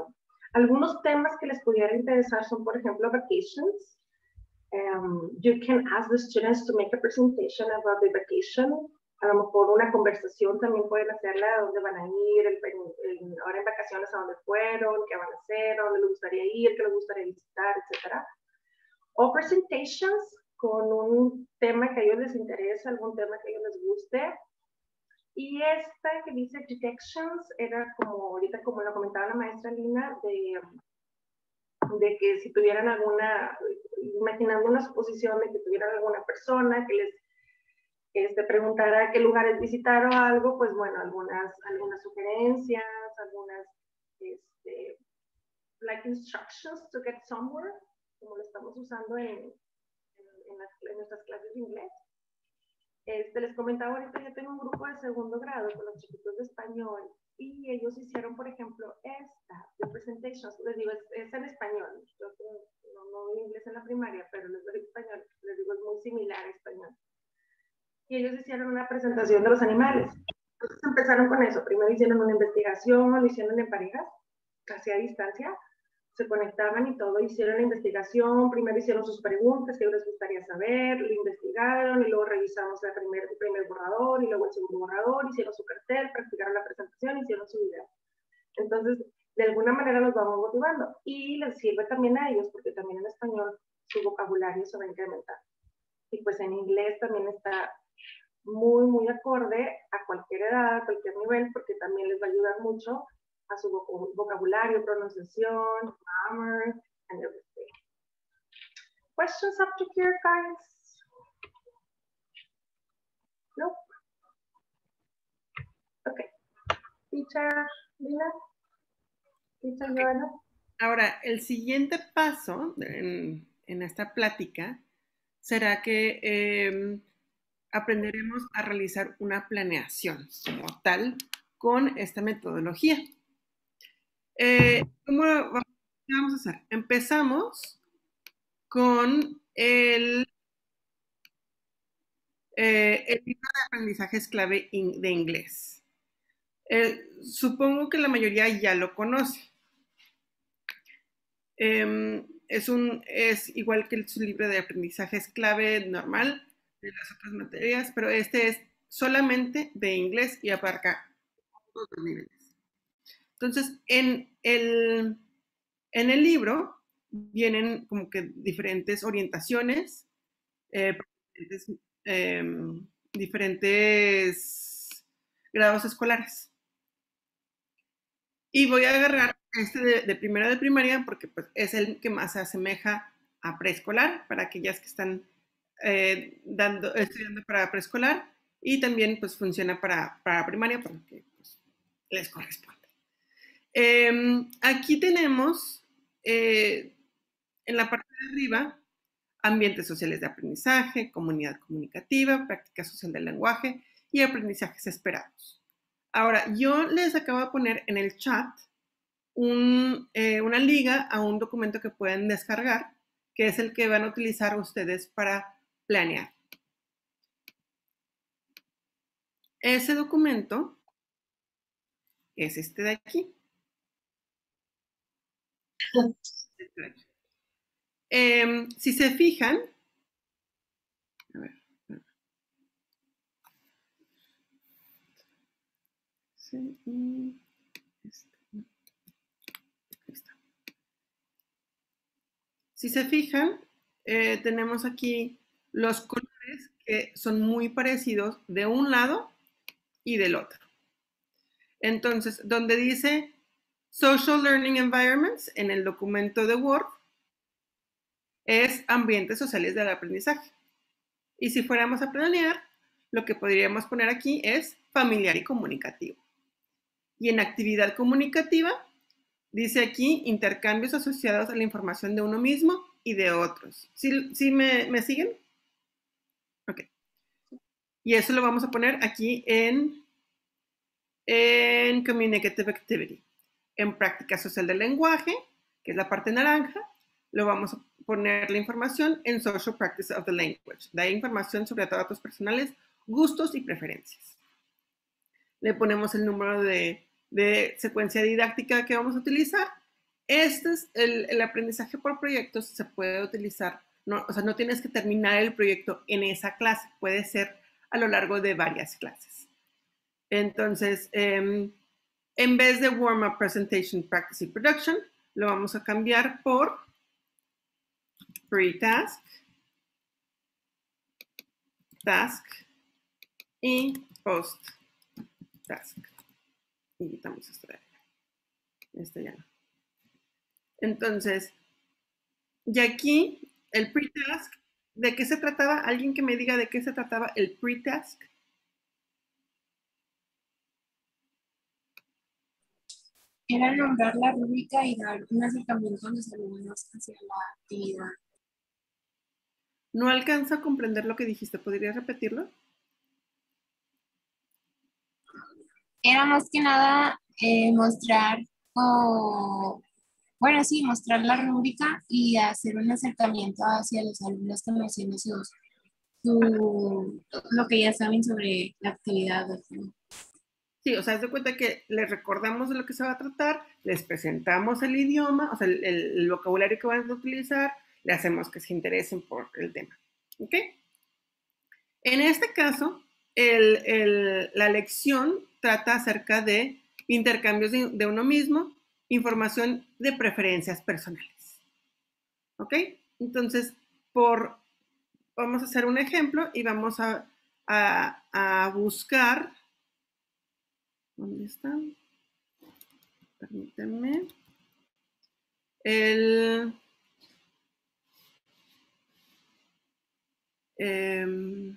Algunos temas que les pudiera interesar son, por ejemplo, vacations. Um, you can ask the students to make a presentation about the vacation. A lo mejor una conversación también pueden hacerla, a dónde van a ir, el, el, ahora en vacaciones a dónde fueron, qué van a hacer, a dónde les gustaría ir, qué les gustaría visitar, etcétera. O presentations con un tema que a ellos les interesa, algún tema que a ellos les guste. Y esta que dice detections era como, ahorita como lo comentaba la maestra Lina, de, de que si tuvieran alguna, imaginando una suposición de que tuvieran alguna persona que les este, preguntara qué lugares visitar o algo, pues bueno, algunas, algunas sugerencias, algunas, este, like instructions to get somewhere, como lo estamos usando en, en, en, las, en nuestras clases de inglés. Este, les comentaba ahorita, yo tengo un grupo de segundo grado con los chiquitos de español y ellos hicieron, por ejemplo, esta, de presentations, les digo, es, es en español, yo no, no doy inglés en la primaria, pero les doy español, les digo, es muy similar a español. Y ellos hicieron una presentación de los animales. Entonces empezaron con eso, primero hicieron una investigación, lo hicieron en parejas, casi a distancia, se conectaban y todo, hicieron la investigación, primero hicieron sus preguntas que les gustaría saber, lo investigaron y luego revisamos el primer, el primer borrador y luego el segundo borrador, hicieron su cartel, practicaron la presentación, hicieron su video. Entonces, de alguna manera los vamos motivando y les sirve también a ellos porque también en español su vocabulario se va a incrementar. Y pues en inglés también está muy, muy acorde a cualquier edad, a cualquier nivel, porque también les va a ayudar mucho a su vocabulario, pronunciación, grammar, and everything. Questions up to here, guys? No? Okay. Teacher Lina? Teacher Okay. Joana? Ahora, el siguiente paso en, en esta plática será que eh, aprenderemos a realizar una planeación como tal con esta metodología. Eh, ¿Cómo vamos a hacer? Empezamos con el, eh, el libro de aprendizajes clave in, de inglés. Eh, supongo que la mayoría ya lo conoce. Eh, es, un, es igual que su libro de aprendizajes clave normal de las otras materias, pero este es solamente de inglés y abarca todos los niveles. Entonces, en el, en el libro vienen como que diferentes orientaciones, eh, diferentes, eh, diferentes grados escolares. Y voy a agarrar este de, de primero de primaria porque pues, es el que más se asemeja a preescolar para aquellas que están eh, dando, estudiando para preescolar y también pues funciona para, para primaria porque pues, les corresponde. Eh, aquí tenemos eh, en la parte de arriba ambientes sociales de aprendizaje, comunidad comunicativa, práctica social del lenguaje y aprendizajes esperados. Ahora, yo les acabo de poner en el chat un, eh, una liga a un documento que pueden descargar, que es el que van a utilizar ustedes para planear. Ese documento es este de aquí. Eh, si se fijan, a ver, sí, este, si se fijan, eh, tenemos aquí los colores que son muy parecidos de un lado y del otro. Entonces, donde dice Social Learning Environments en el documento de Word, es ambientes sociales del aprendizaje. Y si fuéramos a planear, lo que podríamos poner aquí es familiar y comunicativo. Y en actividad comunicativa, dice aquí intercambios asociados a la información de uno mismo y de otros. ¿Sí, sí me, me siguen? Ok. Y eso lo vamos a poner aquí en, en Communicative Activity. En práctica social del lenguaje, que es la parte naranja, lo vamos a poner la información en Social Practice of the Language. Da información sobre datos personales, gustos y preferencias. Le ponemos el número de, de secuencia didáctica que vamos a utilizar este es el, el aprendizaje por proyectos, se puede utilizar, no, o sea, no tienes que terminar el proyecto en esa clase, puede ser a lo largo de varias clases. Entonces, eh, en vez de Warm-Up, Presentation, Practice y Production, lo vamos a cambiar por Pre-Task, Task y Post-Task. Y quitamos esto de acá. Este ya no. Entonces, y aquí el pre-task, ¿de qué se trataba? ¿Alguien que me diga de qué se trataba el pre-task? Era nombrar la rúbrica y dar un acercamiento a los alumnos hacia la actividad. No alcanzo a comprender lo que dijiste. ¿Podrías repetirlo? Era más que nada eh, mostrar, o, bueno, sí, mostrar la rúbrica y hacer un acercamiento hacia los alumnos conociendo sus, su, lo que ya saben sobre la actividad. Sí, o sea, haz de cuenta que les recordamos de lo que se va a tratar, les presentamos el idioma, o sea, el, el vocabulario que van a utilizar, le hacemos que se interesen por el tema. ¿Ok? En este caso, el, el, la lección trata acerca de intercambios de, de uno mismo, información de preferencias personales. ¿Ok? Entonces, por, vamos a hacer un ejemplo y vamos a, a, a buscar. ¿Dónde está? Permítanme. El... Eh,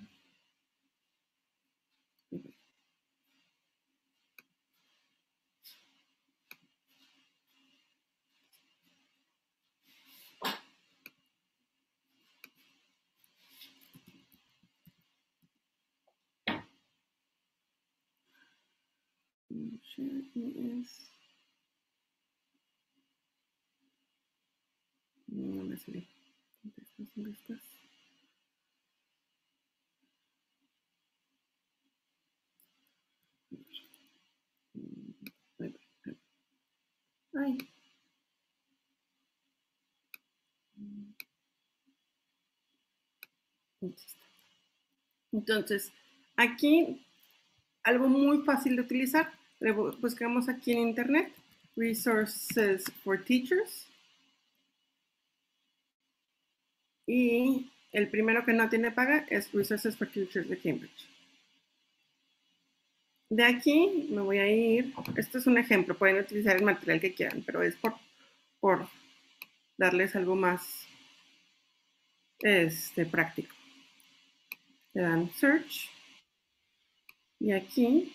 no me sale. ¿Dónde estás? Ay. Entonces, aquí algo muy fácil de utilizar. Buscamos aquí en internet Resources for Teachers. Y el primero que no tiene paga es Resources for Teachers de Cambridge. De aquí me voy a ir. Esto es un ejemplo. Pueden utilizar el material que quieran, pero es por, por darles algo más este, práctico. Le dan Search. Y aquí,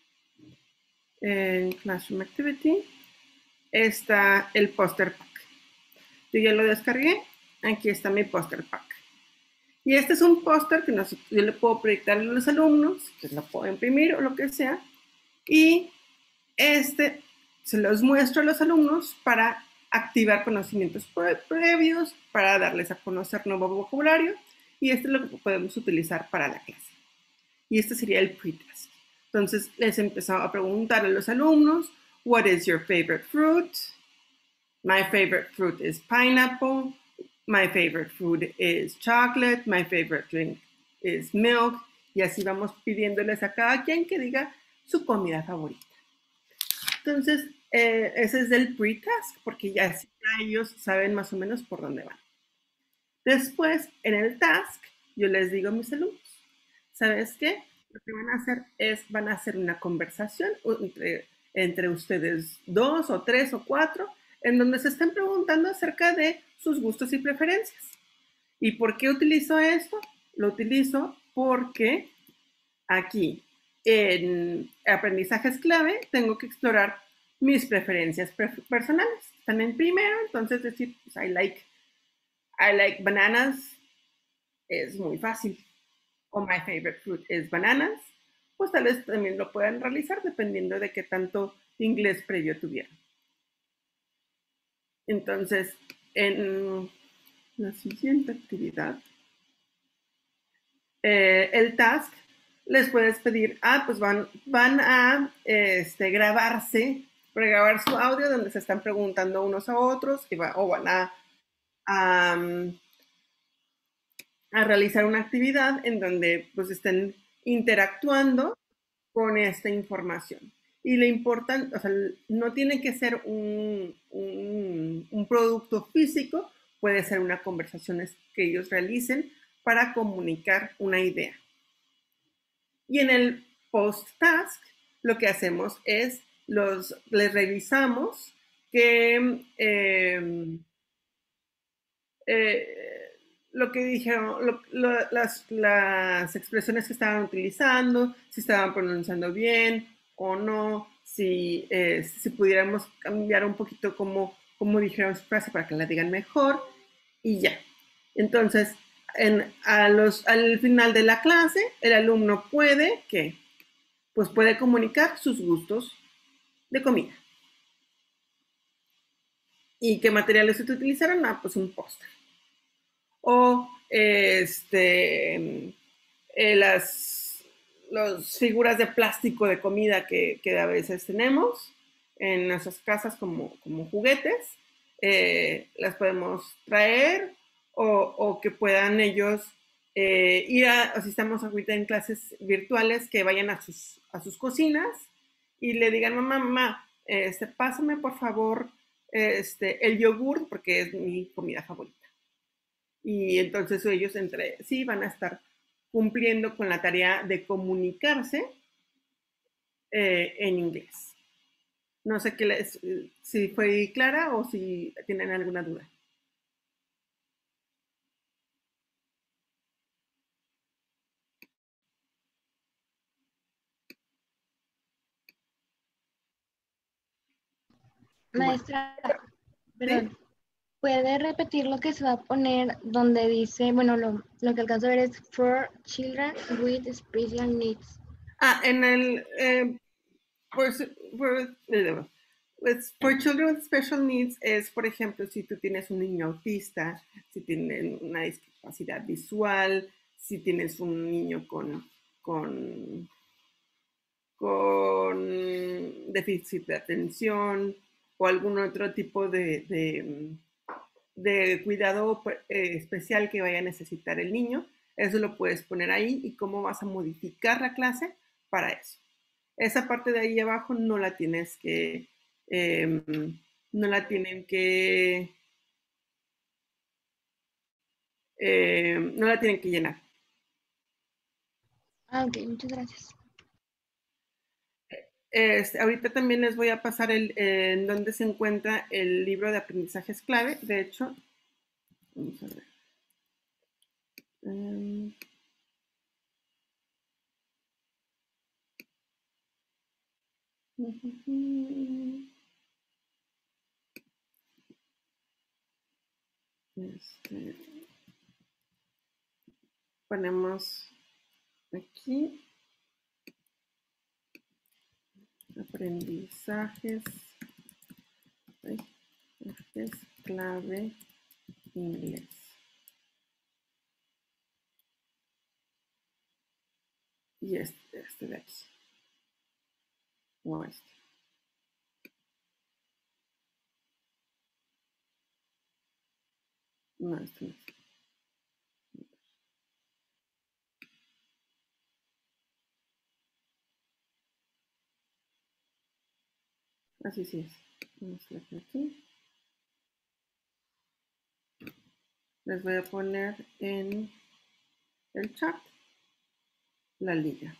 en Classroom Activity, está el Poster Pack. Yo ya lo descargué. Aquí está mi Poster Pack. Y este es un póster que nos, yo le puedo proyectar a los alumnos, que lo puedo imprimir o lo que sea. Y este se los muestro a los alumnos para activar conocimientos pre previos, para darles a conocer nuevo vocabulario. Y este es lo que podemos utilizar para la clase. Y este sería el pre-task. Entonces les empezaba a preguntar a los alumnos, what is your favorite fruit? My favorite fruit is pineapple. My favorite food is chocolate. My favorite drink is milk. Y así vamos pidiéndoles a cada quien que diga su comida favorita. Entonces, eh, ese es el pre-task, porque ya, ya ellos saben más o menos por dónde van. Después, en el task, yo les digo a mis alumnos, ¿sabes qué? Lo que van a hacer es, van a hacer una conversación entre, entre ustedes dos o tres o cuatro, en donde se están preguntando acerca de sus gustos y preferencias. ¿Y por qué utilizo esto? Lo utilizo porque aquí, en aprendizajes clave, tengo que explorar mis preferencias personales. Están en primero, entonces decir, pues, I like, I like bananas es muy fácil. O my favorite fruit is bananas. Pues tal vez también lo puedan realizar dependiendo de qué tanto inglés previo tuvieran. Entonces, en la siguiente actividad, eh, el task, les puedes pedir, ah, pues van, van a este, grabarse pregrabar su audio donde se están preguntando unos a otros y va, o van a, a, a realizar una actividad en donde pues estén interactuando con esta información. Y lo importante, o sea, no tiene que ser un, un, un producto físico, puede ser una conversación que ellos realicen para comunicar una idea. Y en el post-task, lo que hacemos es, los, les revisamos que eh, eh, lo que dijeron, lo, lo, las, las expresiones que estaban utilizando, si estaban pronunciando bien o no, si, eh, si pudiéramos cambiar un poquito cómo, cómo dijeron su frase para que la digan mejor y ya. Entonces, en, a los, al final de la clase, el alumno puede, ¿qué? Pues puede comunicar sus gustos de comida. ¿Y qué materiales se utilizaron? Ah, pues un póster. O este, eh, las, las figuras de plástico de comida que, que a veces tenemos en nuestras casas como, como juguetes, eh, las podemos traer o, o que puedan ellos eh, ir a, o si estamos ahorita en clases virtuales, que vayan a sus, a sus cocinas y le digan, mamá, mamá, este, pásame por favor este, el yogur porque es mi comida favorita. Y entonces ellos entre sí van a estar cumpliendo con la tarea de comunicarse eh, en inglés. No sé qué les, si fue clara o si tienen alguna duda. Maestra, perdón. ¿Sí? ¿Puede repetir lo que se va a poner donde dice, bueno, lo, lo que alcanzo a ver es for children with special needs? Ah, en el, eh, for, for, pues, for children with special needs es, por ejemplo, si tú tienes un niño autista, si tienen una discapacidad visual, si tienes un niño con, con, con déficit de atención o algún otro tipo de, de, de cuidado eh, especial que vaya a necesitar el niño, eso lo puedes poner ahí y cómo vas a modificar la clase para eso. Esa parte de ahí abajo no la tienes que, eh, no la tienen que, eh, no la tienen que llenar. Ah, ok, muchas gracias. Este, ahorita también les voy a pasar el, eh, en donde se encuentra el libro de aprendizajes clave. De hecho, vamos a ver. Um, Este, ponemos aquí aprendizajes, aprendizajes clave inglés. Y este, este de aquí. O este. No, este no es. Así sí es. Vamos a ver aquí. Les voy a poner en el chat la liga.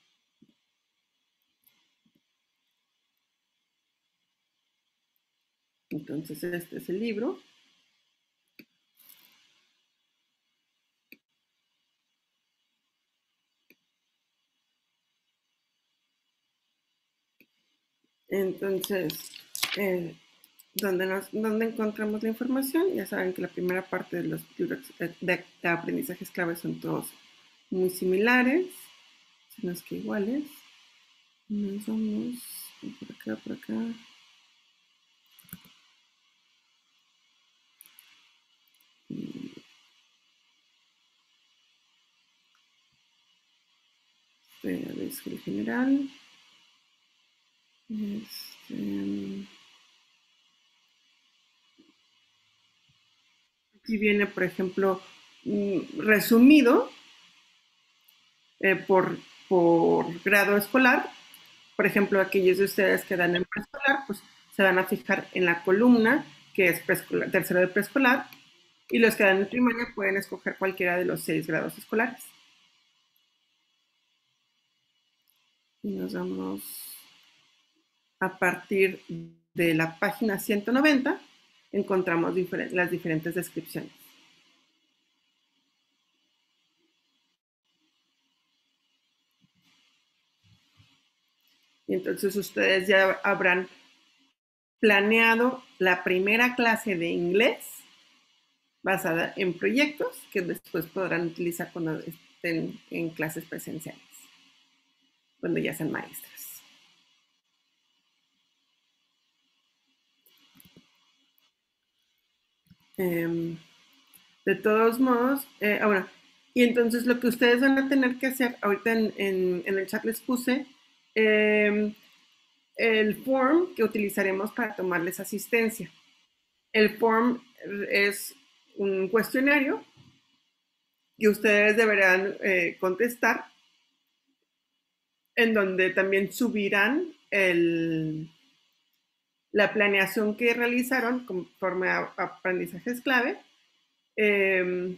Entonces este es el libro. Entonces, eh, donde, nos, donde encontramos la información, ya saben que la primera parte de los libros de, de aprendizajes clave son todos muy similares, sino es que iguales. Nos vamos por acá, por acá. Este es el general. Este, aquí viene, por ejemplo, resumido eh, por, por grado escolar. Por ejemplo, aquellos de ustedes que dan en preescolar, pues se van a fijar en la columna que es preescolar, tercero de preescolar, y los que dan en primaria pueden escoger cualquiera de los seis grados escolares. Y nos vamos a partir de la página ciento noventa, encontramos diferent- las diferentes descripciones. Y entonces ustedes ya habrán planeado la primera clase de inglés basada en proyectos que después podrán utilizar cuando estén en clases presenciales, cuando ya sean maestras. Eh, de todos modos, eh, ahora, y entonces lo que ustedes van a tener que hacer, ahorita en, en, en el chat les puse, eh, el form que utilizaremos para tomarles asistencia. El form es un cuestionario que ustedes deberán eh, contestar, en donde también subirán el, la planeación que realizaron conforme a aprendizajes clave. Eh,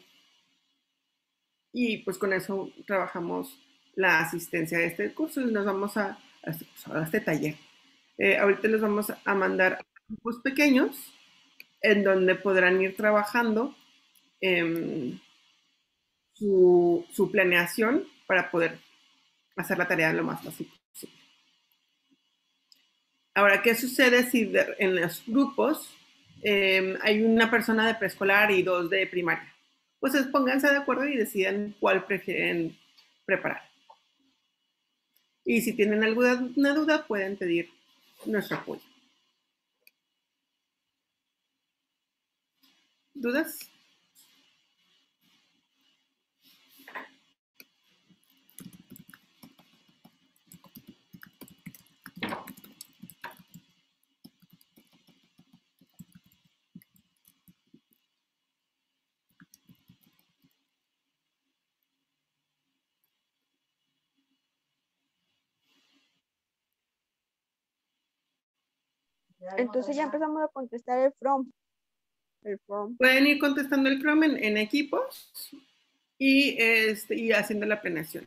y pues con eso trabajamos la asistencia de este curso y nos vamos a, a, este, a este taller. Eh, ahorita les vamos a mandar grupos pequeños en donde podrán ir trabajando eh, su, su planeación para poder hacer la tarea lo más fácil posible. Ahora, ¿qué sucede si de, en los grupos eh, hay una persona de preescolar y dos de primaria? Pues pónganse de acuerdo y decidan cuál prefieren preparar. Y si tienen alguna duda, pueden pedir nuestro apoyo. ¿Dudas? Entonces ya empezamos a contestar el from. El from. Pueden ir contestando el Chrome en, en equipos y, este, y haciendo la planeación.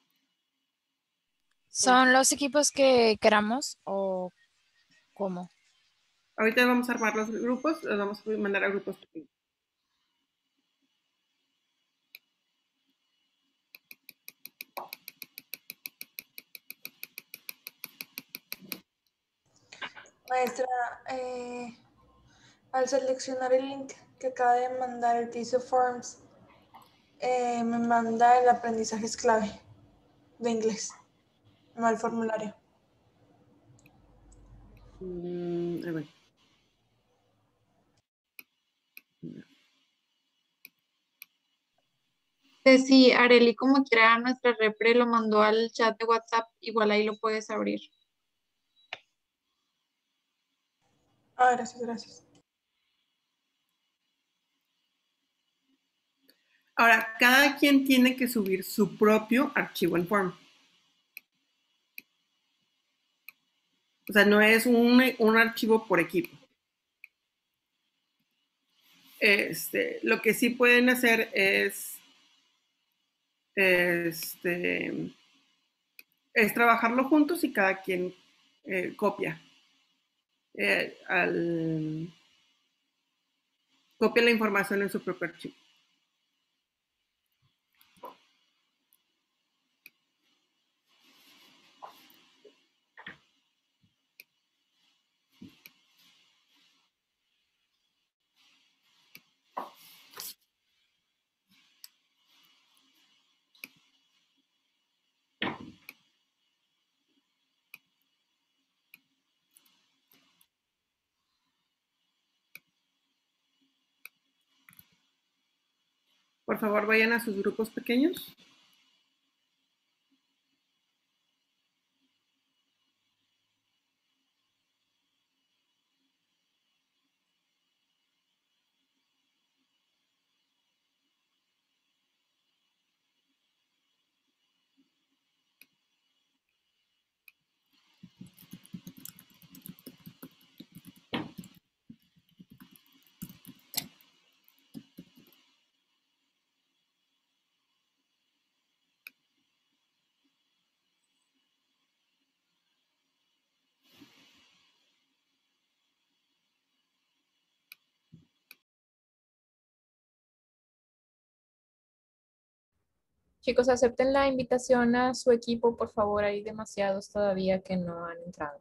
¿Son los equipos que queramos o cómo? Ahorita vamos a armar los grupos, los vamos a mandar a grupos pequeños. Maestra, eh, al seleccionar el link que acaba de mandar el piece of forms, eh, me manda el aprendizaje es clave de inglés, no el formulario. Mm, a ver. Si Areli, como quiera, nuestra repre lo mandó al chat de WhatsApp, igual ahí lo puedes abrir. Ah, gracias, gracias. Ahora, cada quien tiene que subir su propio archivo en form. O sea, no es un, un archivo por equipo. Este, lo que sí pueden hacer es, este, es trabajarlo juntos y cada quien eh, copia. Eh, al, copia la información en su propio archivo. Por favor, vayan a sus grupos pequeños. Chicos, acepten la invitación a su equipo, por favor. Hay demasiados todavía que no han entrado.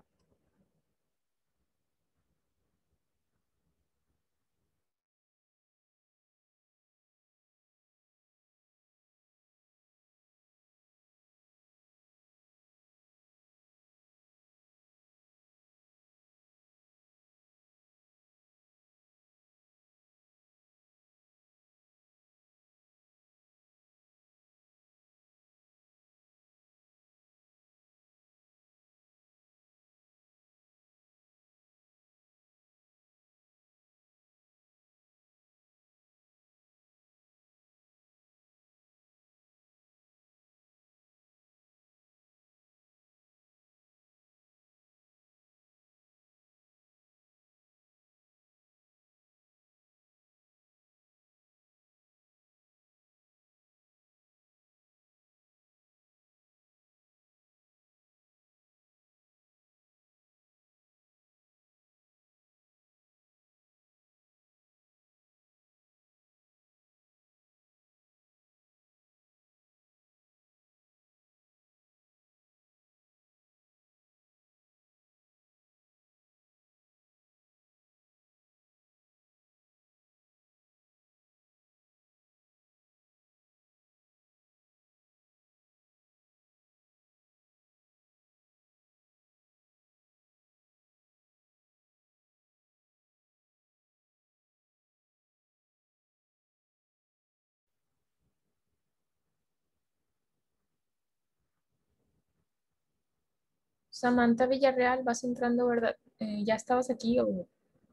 Samantha Villarreal, vas entrando, ¿verdad? Eh, ¿ya estabas aquí o...?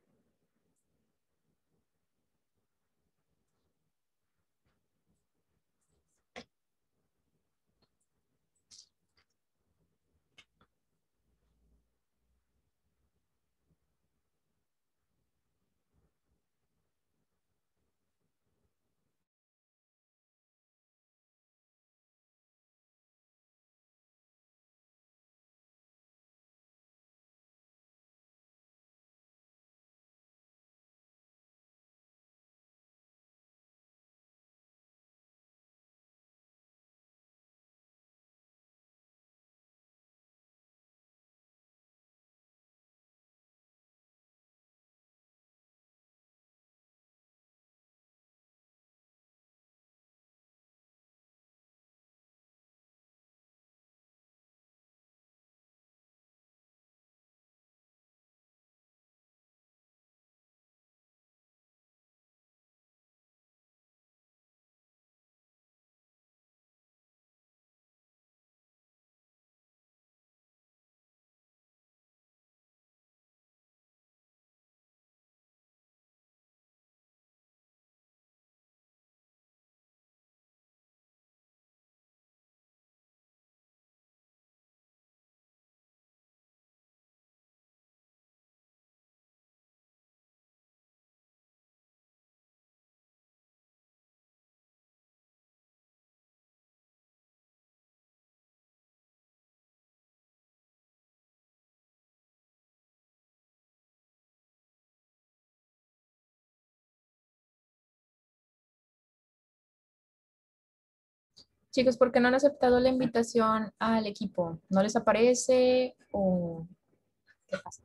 Chicos, ¿por qué no han aceptado la invitación al equipo? ¿No les aparece o qué pasa?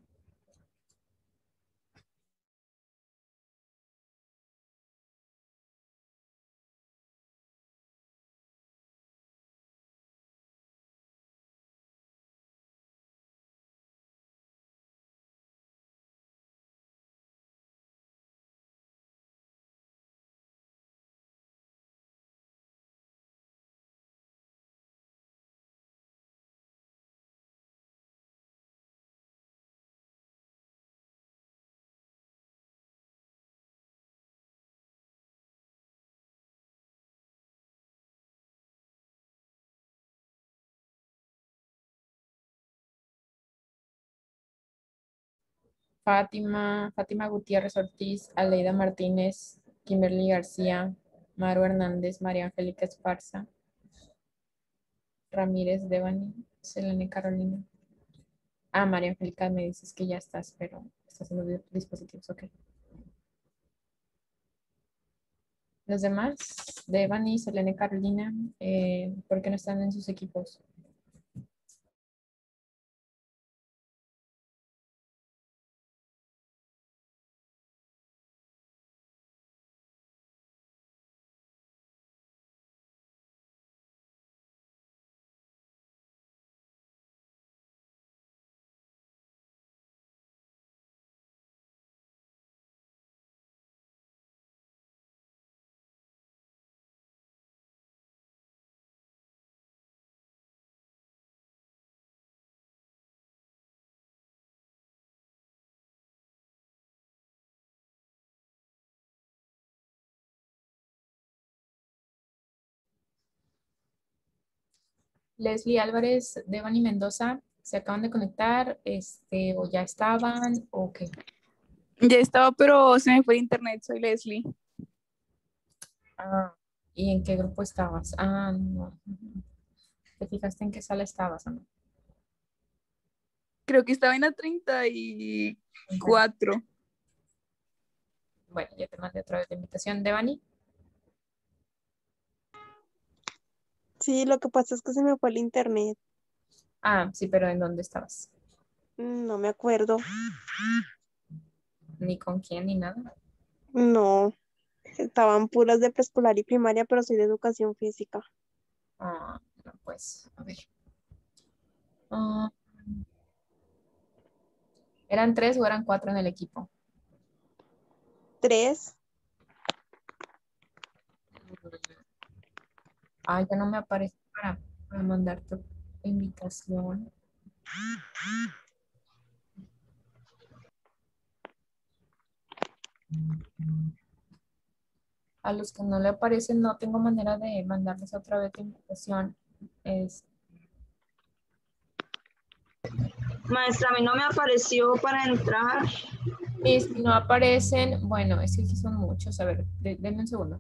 Fátima, Fátima Gutiérrez Ortiz, Aleida Martínez, Kimberly García, Maru Hernández, María Angélica Esparza, Ramírez Devani, Selene Carolina. Ah, María Angélica, me dices que ya estás, pero estás en los dispositivos, ok. Los demás, Devani, Selene, Carolina, eh, ¿por qué no están en sus equipos? Leslie Álvarez, Devani Mendoza, ¿se acaban de conectar? Este, ¿o ya estaban? ¿O qué? Ya estaba, pero se me fue el internet. Soy Leslie. Ah, ¿y en qué grupo estabas? Ah, no. ¿Te fijaste en qué sala estabas o no? Creo que estaba en la treinta y cuatro. Bueno, ya te mandé otra vez la invitación. Devani. Sí, lo que pasa es que se me fue el internet. Ah, sí, pero ¿en dónde estabas? No me acuerdo. Ni con quién, ni nada. No, estaban puras de preescolar y primaria, pero soy de educación física. Ah, no, pues, a ver. Ah, ¿eran tres o eran cuatro en el equipo? Tres. Ah, ya no me aparece para, para mandarte invitación. A los que no le aparecen no tengo manera de mandarles otra vez la invitación. Es, Maestra, a mí no me apareció para entrar. y si no aparecen, bueno, es que aquí son muchos. A ver, de- denme un segundo.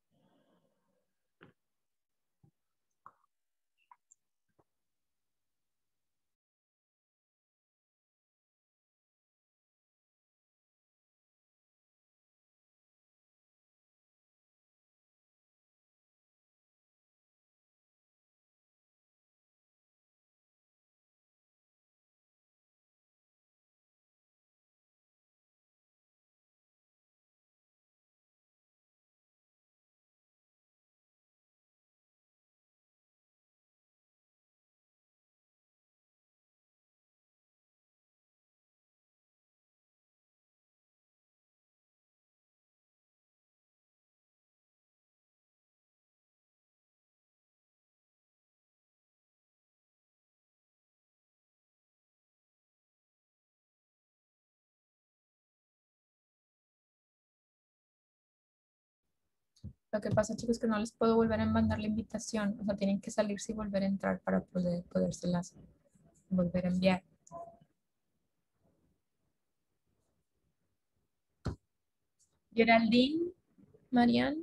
Lo que pasa, chicos, es que no les puedo volver a mandar la invitación. O sea, tienen que salirse y volver a entrar para poder podérselas volver a enviar. Geraldine, Marian,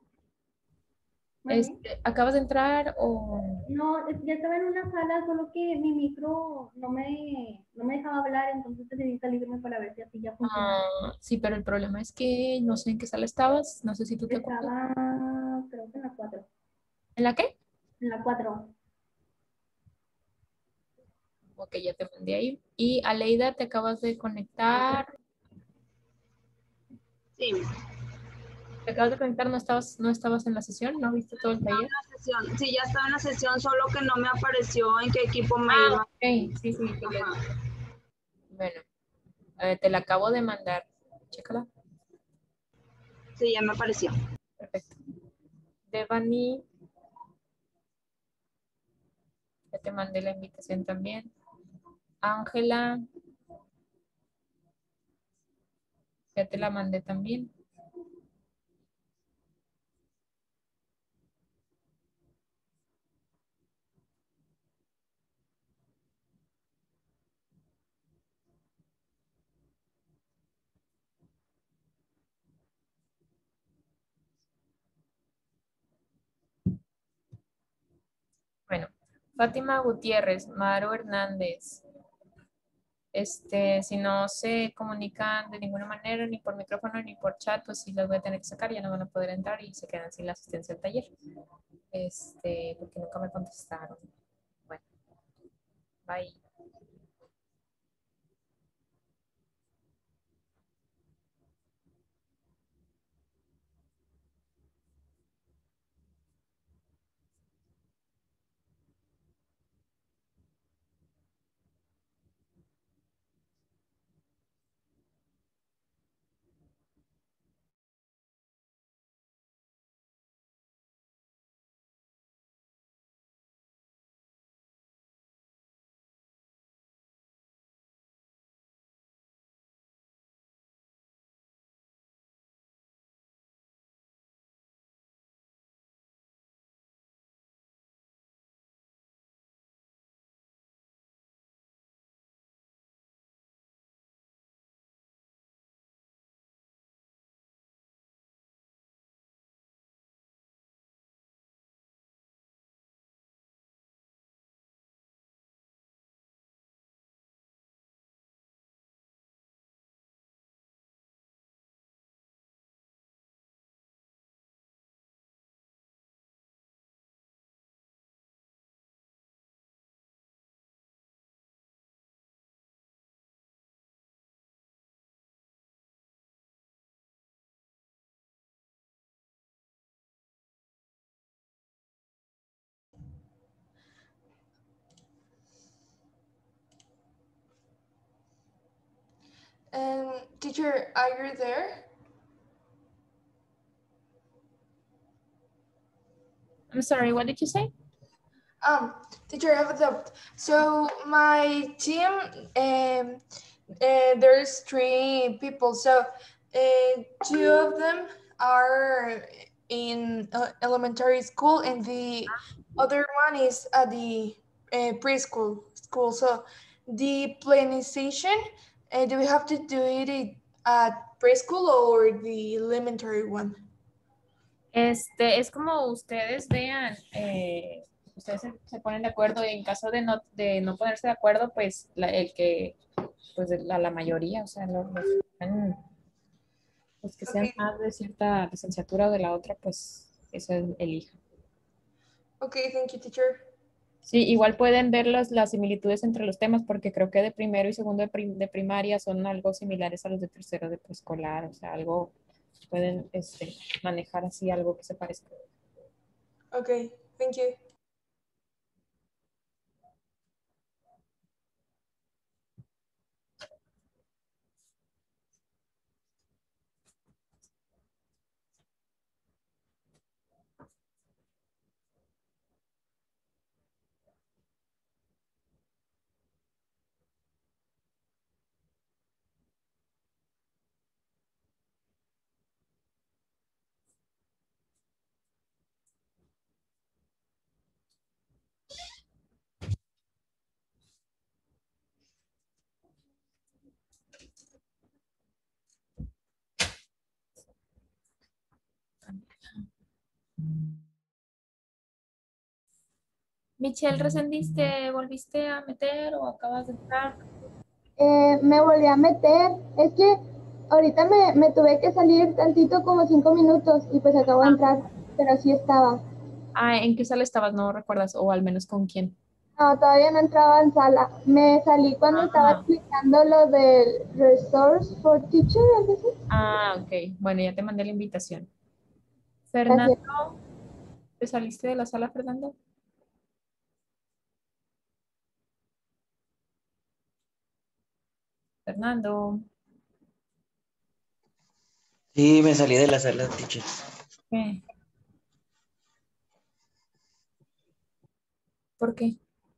este, ¿acabas de entrar o...? No, es- ya estaba en una sala, solo que mi micro no me, no me dejaba hablar, entonces decidí salirme para ver si así ya funcionaba. Ah, sí, pero el problema es que no sé en qué sala estabas. No sé si tú te acuerdas. Estaba, creo que en la cuatro. ¿En la qué? En la cuatro. Ok, ya te mandé ahí. Y Aleida, te acabas de conectar. Sí. ¿Te acabas de conectar? ¿No estabas, no estabas en la sesión? ¿No viste todo el Estaba taller? en la sesión. Sí, ya estaba en la sesión, solo que no me apareció en qué equipo me Ah, iba. ok, sí, sí. sí. Bueno, eh, te la acabo de mandar. Chécala. Sí, ya me apareció. Perfecto. Devani, ya te mandé la invitación también. Ángela, ya te la mandé también. Bueno, Fátima Gutiérrez, Maro Hernández, Este, si no se comunican de ninguna manera, ni por micrófono ni por chat, pues sí las voy a tener que sacar, ya no van a poder entrar y se quedan sin la asistencia del taller. Este, porque nunca me contestaron. Bueno, bye. And teacher, are you there? I'm sorry, what did you say? Um, teacher, I have a doubt. So my team, um, uh, there's three people. So uh, two of them are in uh, elementary school, and the other one is at the uh, preschool school. So the planization, uh, do we have to do it at preschool or the elementary one? Este, es como ustedes vean, eh, ustedes se, se ponen de acuerdo y en caso de no, de no ponerse de acuerdo, pues la, el que, pues la, la mayoría, o sea, los, los, los que sean Okay. más de cierta licenciatura o de la otra, pues eso elija. Okay, thank you, teacher. Sí, igual pueden ver las, las similitudes entre los temas porque creo que de primero y segundo de, prim, de primaria son algo similares a los de tercero de preescolar, o sea, algo pueden este, manejar así algo que se parezca. Okay, thank you. Michelle, ¿rescindiste? ¿Volviste a meter o acabas de entrar? Eh, me volví a meter. Es que ahorita me, me tuve que salir tantito como cinco minutos y pues acabo de entrar, pero sí estaba. Ah, ¿en qué sala estabas? No recuerdas, o al menos con quién. No, todavía no entraba en sala. Me salí cuando Ah. estaba explicando lo del Resource for Teacher, ¿algo así? Ah, ok. Bueno, ya te mandé la invitación. Fernando, ¿te saliste de la sala, Fernando? Fernando. Sí, me salí de la sala, teacher. ¿Qué? ¿Por qué?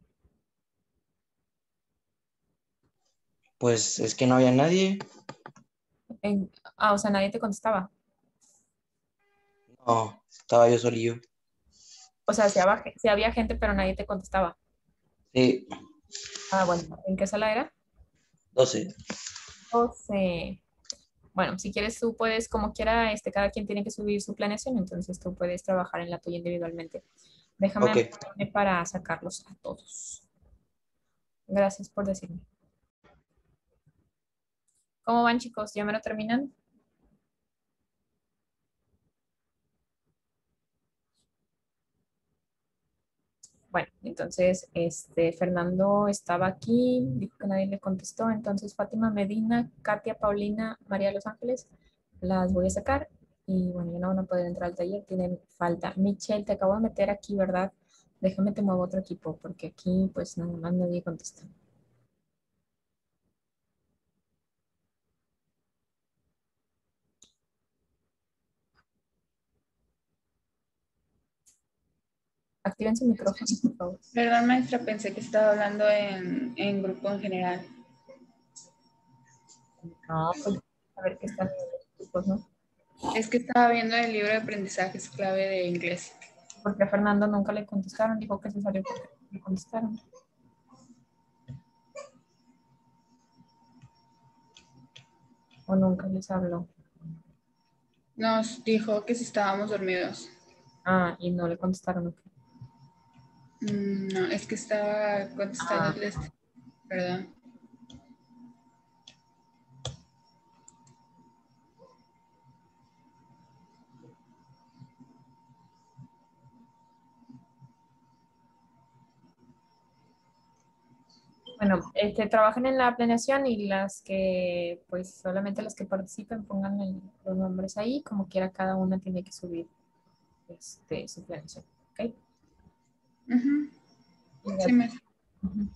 Pues es que no había nadie. En, ah, o sea, nadie te contestaba. No, estaba yo solillo. O sea, si había, si había gente, pero nadie te contestaba. Sí. Ah, bueno, ¿en qué sala era? doce. doce. Bueno, si quieres tú puedes, como quiera, este, cada quien tiene que subir su planeación, entonces tú puedes trabajar en la tuya individualmente. Déjame Okay. para sacarlos a todos. Gracias por decirme. ¿Cómo van, chicos? ¿Ya me lo terminan? Bueno, entonces, este, Fernando estaba aquí, dijo que nadie le contestó, entonces Fátima Medina, Katia Paulina, María de los Ángeles, las voy a sacar y bueno, ya no van a poder entrar al taller, tienen falta. Michelle, te acabo de meter aquí, ¿verdad? Déjame te muevo a otro equipo porque aquí pues no, no nadie contesta. Activen su micrófono, por favor. Perdón, maestra, pensé que estaba hablando en, en grupo en general. No, pues a ver qué están los grupos, ¿no? Es que estaba viendo el libro de aprendizajes clave de inglés. Porque a Fernando nunca le contestaron, dijo que se salió porque le contestaron. O nunca les habló. Nos dijo que si estábamos dormidos. Ah, y no le contestaron, ¿ok? Mm, no, es que estaba contestándoles. Ah. Perdón. Bueno, este, trabajen en la planeación y las que, pues solamente las que participen pongan el- los nombres ahí, como quiera cada una tiene que subir este, su planeación, ¿ok? Uh-huh. Y Sí, me... uh-huh.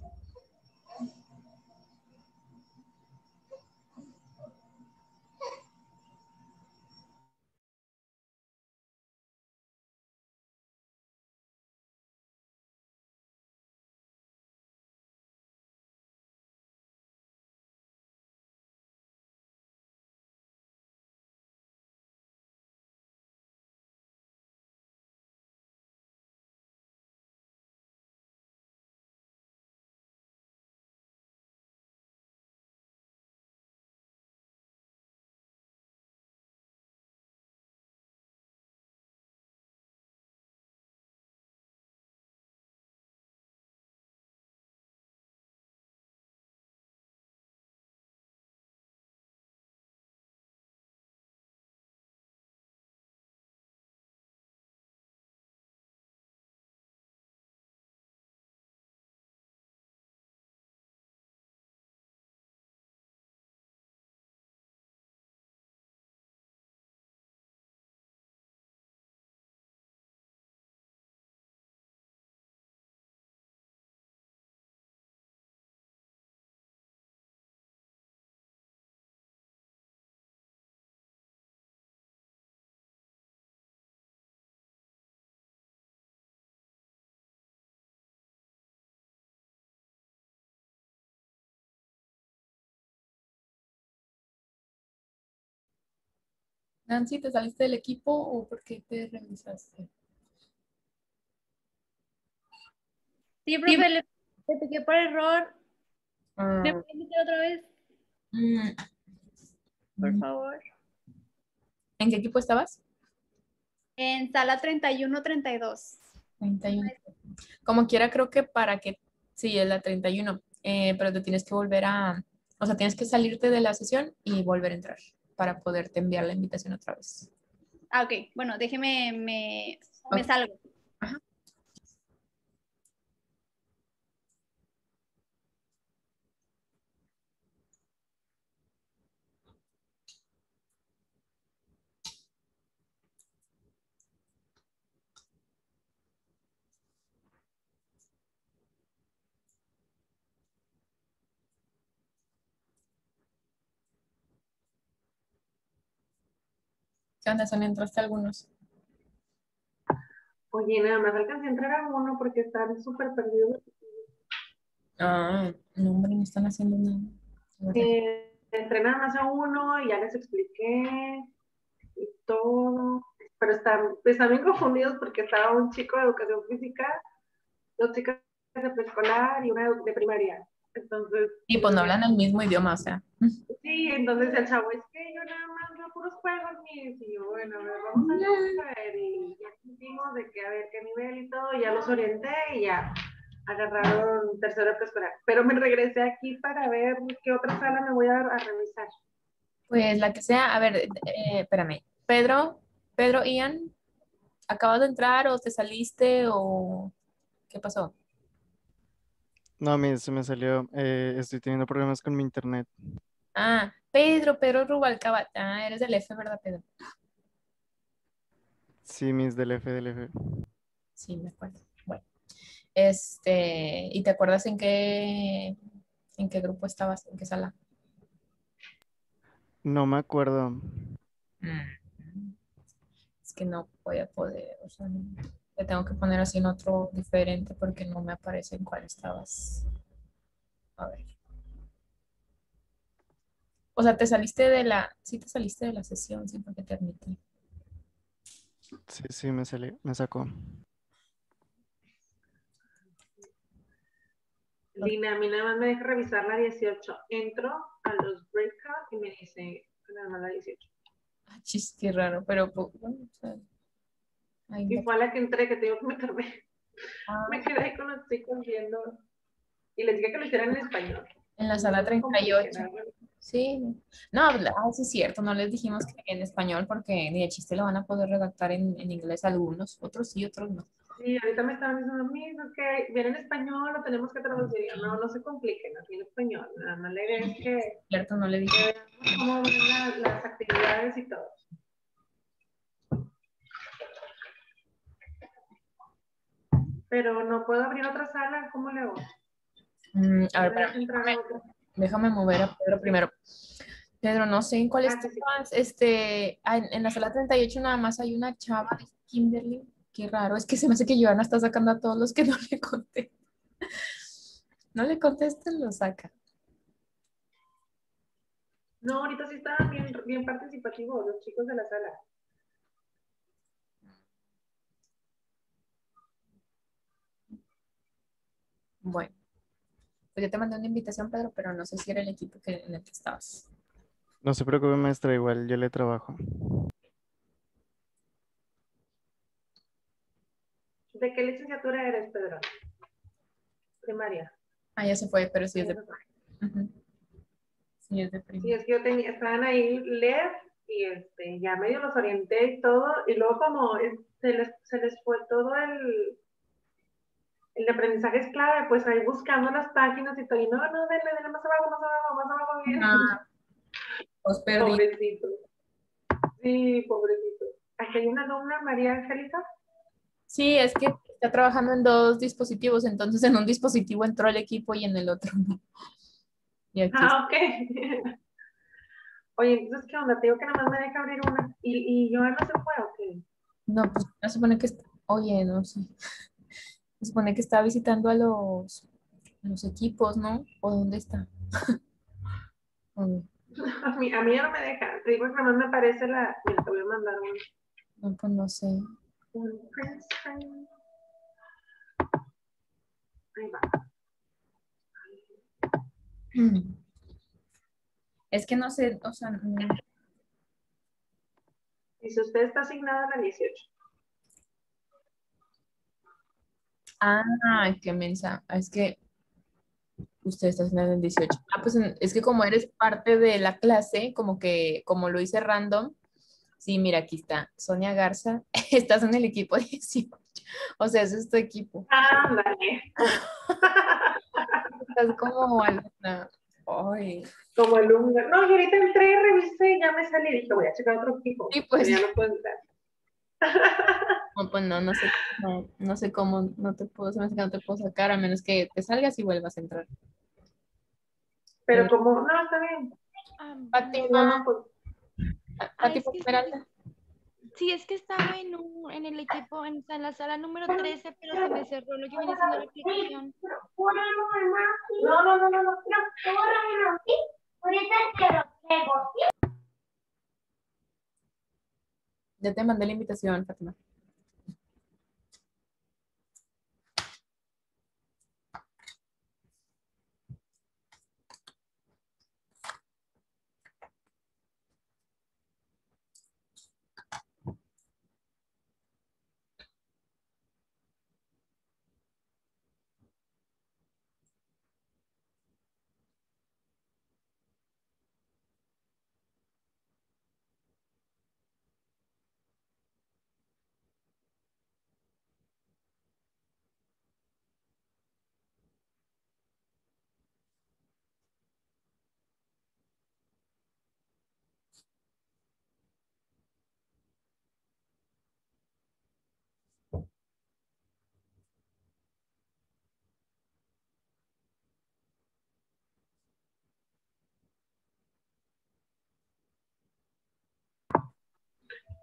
Nancy, ¿te saliste del equipo o por qué te regresaste? Sí, profe, le, le piqué por error. Ah. ¿Me puede meter otra vez? Mm. Por favor. ¿En qué equipo estabas? En sala treinta y uno treinta y dos. treinta y uno. Como quiera, creo que para que, sí, es la treinta y uno, eh, pero te tienes que volver a, o sea, tienes que salirte de la sesión y volver a entrar para poderte enviar la invitación otra vez. Ah, ok. Bueno, déjeme, me, me Okay. salgo. Ajá. ¿Qué onda, Sonia? ¿Entraste algunos? Oye, nada más alcancé a entrar a uno porque están súper perdidos. Ah, no, hombre, no están haciendo nada. Eh, entré nada más a uno y ya les expliqué y todo, pero están, están bien confundidos porque estaba un chico de educación física, dos chicas de preescolar y una de primaria. Entonces, Y pues no hablan el mismo idioma, o sea. sí, entonces el chavo, es que yo nada más veo puros juegos, mis, y yo, bueno, a ver, vamos a ver, y ya dijimos de que a ver qué nivel y todo, y ya los orienté y ya agarraron tercero de preescolar. Pero me regresé aquí para ver qué otra sala me voy a, a revisar. Pues la que sea, a ver, eh, espérame. Pedro, Pedro, Ian, ¿acabas de entrar o te saliste o qué pasó? No, mire, se me salió. Eh, estoy teniendo problemas con mi internet. Ah, Pedro, Pedro Rubalcaba. Ah, eres del F, ¿verdad, Pedro? Sí, mis del F, del F. Sí, me acuerdo. Bueno, este, ¿y te acuerdas en qué, en qué grupo estabas? ¿En qué sala? No me acuerdo. Mm, Es que no voy a poder, o sea, no- te tengo que poner así en otro diferente porque no me aparece en cuál estabas. A ver. O sea, te saliste de la, sí te saliste de la sesión, sí, porque te admití. Sí, sí, me salió, me sacó. Lina, a mí nada más me deja revisar la dieciocho. Entro a los breakout y me dice nada más la dieciocho. Ah, chis, qué raro, pero pues, bueno, o sea, ahí Y no. fue a la que entré que te digo que me tardé. Ah, Me quedé ahí con los chicos viendo. Y les dije que lo hicieran en español. en la No sala los treinta y ocho. compliquen, ¿no? Sí. No, la- ah, sí es cierto, no les dijimos que en español porque ni de chiste lo van a poder redactar en, en inglés algunos, otros sí, otros no. Sí, ahorita me estaban diciendo, mira, es que viene en español, lo tenemos que traducir. No, no se compliquen, aquí en español. Nada más la idea es que, Cierto, no le dije. que veamos cómo van las, las actividades y todo. Pero no puedo abrir otra sala, ¿cómo le hago? Mm, a No ver, me deja espérame, entrar déjame, a otra. déjame mover a Pedro primero. Pedro, no sé en cuál Ah, sí, sí. estabas. Este, ah, en, en la sala treinta y ocho nada más hay una chava de Kimberly. Qué raro, es que se me hace que Joana está sacando a todos los que no le conté. No le contesten, lo saca. No, ahorita sí estaban bien, bien participativos los chicos de la sala. Bueno, pues yo te mandé una invitación, Pedro, pero no sé si era el equipo que, en el que estabas. No se preocupe, maestra, igual yo le trabajo. ¿De qué licenciatura eres, Pedro? Primaria. Ah, ya se fue, pero sí Ah, es ya de, se fue. ujú, sí es de Sí, primaria. es que yo tenía, estaban ahí L E D y este, ya medio los orienté y todo, y luego como es- se les, se les fue todo el, el aprendizaje es clave, pues ahí buscando las páginas y todo, y no, no, denle, denle más abajo, más abajo, más abajo, bien. Ah, os perdí. Pobrecito. Sí, pobrecito. Aquí hay una alumna, María Angélica. Sí, es que está trabajando en dos dispositivos, entonces en un dispositivo entró el equipo y en el otro no. Y aquí está. Ah, ok. Oye, entonces, ¿qué onda? Te digo que nada más me deja abrir una. ¿Y, y yo no se fue o qué? No, pues se supone que está, oye, no sé. Se supone que está visitando a los, los equipos, ¿no? ¿O dónde está? Mm, A mí, a mí ya no me deja. Te digo que nada más me aparece la... Mira, te voy a mandar un... No, pues no sé. un print screen. Ahí va. Mm. Es que no sé, o sea, no- Dice, usted está asignada a la dieciocho. ah, qué mensa. Ah, es que usted está haciendo el dieciocho. Ah, pues en- es que como eres parte de la clase, como que, como lo hice random, sí, mira, aquí está, Sonia Garza, estás en el equipo dieciocho. O sea, ese es tu equipo. Ándale. Estás como alumna. Ay, Como alumna. No, yo ahorita entré, revisé y ya me salí. Dije, voy a checar otro equipo. sí, pues, Pero ya no puedo entrar. no, pues no, no sé, no, no sé cómo, no te puedo, se me hace que no te puedo sacar, a menos que te salgas y vuelvas a entrar. Pero Pero, como, no, está bien. Ah, Fátima, Si no, no, pues. ah, Fátima es que Esmeralda. sí, es que estaba en, un, en el equipo, en, en la sala número trece, pero se me cerró lo que viene siendo la aplicación. No, no, no, no, no. Ya te mandé la invitación, Fátima.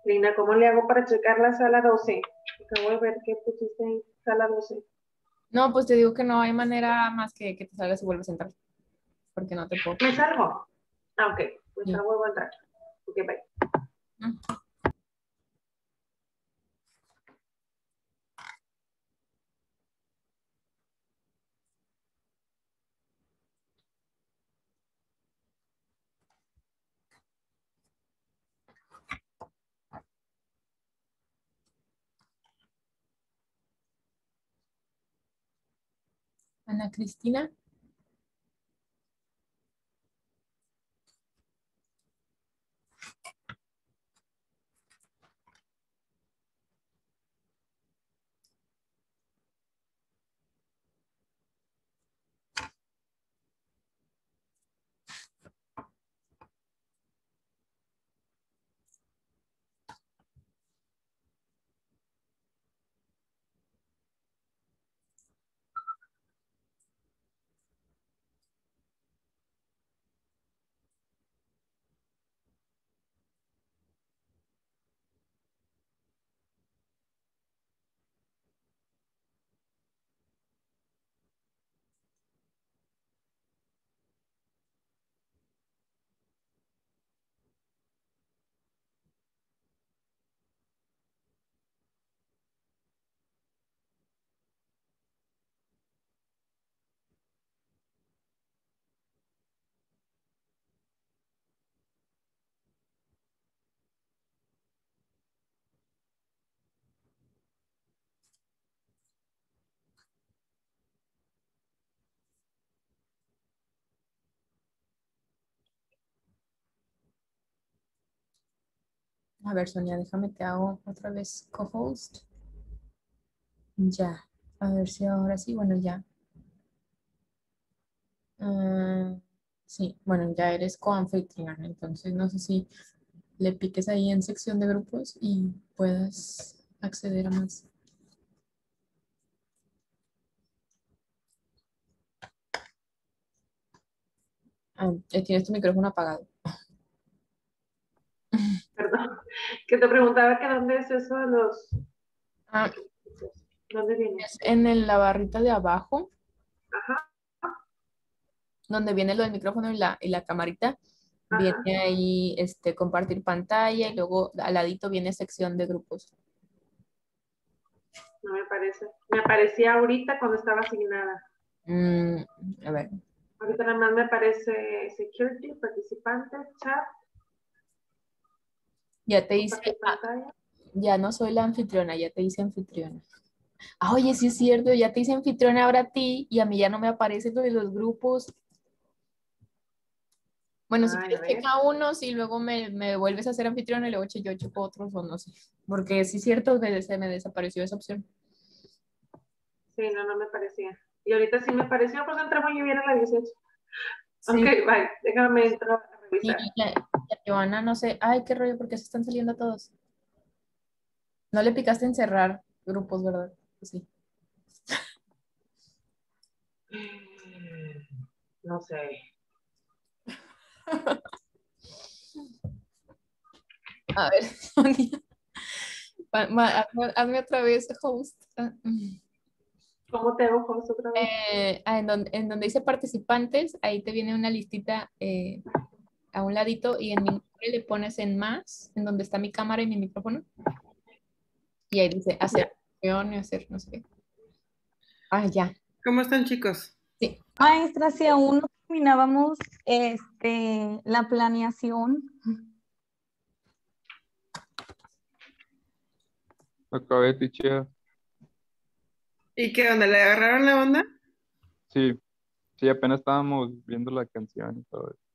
Lina, ¿cómo le hago para checar la sala doce? Acabo de ver que pusiste en sala doce. No, pues te digo que no hay manera más que que te salgas y vuelvas a entrar. Porque no te puedo. ¿Me salgo? Ah, ok. Pues Sí. ahora vuelvo a entrar. Ok, bye. Mm. Ana Cristina. A ver, Sonia, déjame te hago otra vez co-host. Ya. A ver si ahora sí, bueno, ya. Ah, sí, bueno, ya eres co-anfitrión, entonces no sé si le piques ahí en sección de grupos y puedas acceder a más. Ah, eh, tienes tu micrófono apagado. Perdón. Que te preguntaba que dónde es eso de los... Ah, ¿Dónde viene? es en el- la barrita de abajo, Ajá. donde viene lo del micrófono y la, y la camarita. Ajá. Viene ahí este, compartir pantalla y luego al ladito viene sección de grupos. No me parece. Me aparecía ahorita cuando estaba asignada. Mm, a ver. Ahorita nada más me aparece security, participantes, chat. Ya te hice, compartir ah, pantalla. ya no soy la anfitriona, ya te hice anfitriona. Ah, oye, sí es cierto, ya te hice anfitriona ahora a ti y a mí ya no me aparece lo de los grupos. Bueno, si Ay, quieres a ver. checa unos y luego me, me vuelves a ser anfitriona y luego che- yo checo otros o no sé. Porque sí es cierto, me- se me desapareció esa opción. Sí, no, no me parecía. Y ahorita sí me pareció, pues entré muy bien a la dieciocho. Sí. Ok, bye. Déjame entrar a Y revisar. ya, ya, Joana, no sé, ay, qué rollo, porque se están saliendo todos. No le picaste en cerrar grupos, ¿verdad? Pues sí. No sé. A ver, Sonia. Ma- ma- hazme, hazme otra vez host. Ah, mm. ¿Cómo te hago host otra vez? Eh, ah, en, donde, en donde dice participantes, ahí te viene una listita eh, a un ladito y en mi nombre le pones en más, en donde está mi cámara y mi micrófono. Y ahí dice hacer acción y hacer no sé qué. Ah, ya. ¿Cómo están, chicos? Sí. Maestra, si aún no terminábamos este, la planeación. Acabé, teacher. ¿Y qué onda? ¿Le agarraron la onda? Sí, sí, apenas estábamos viendo la canción y todo eso.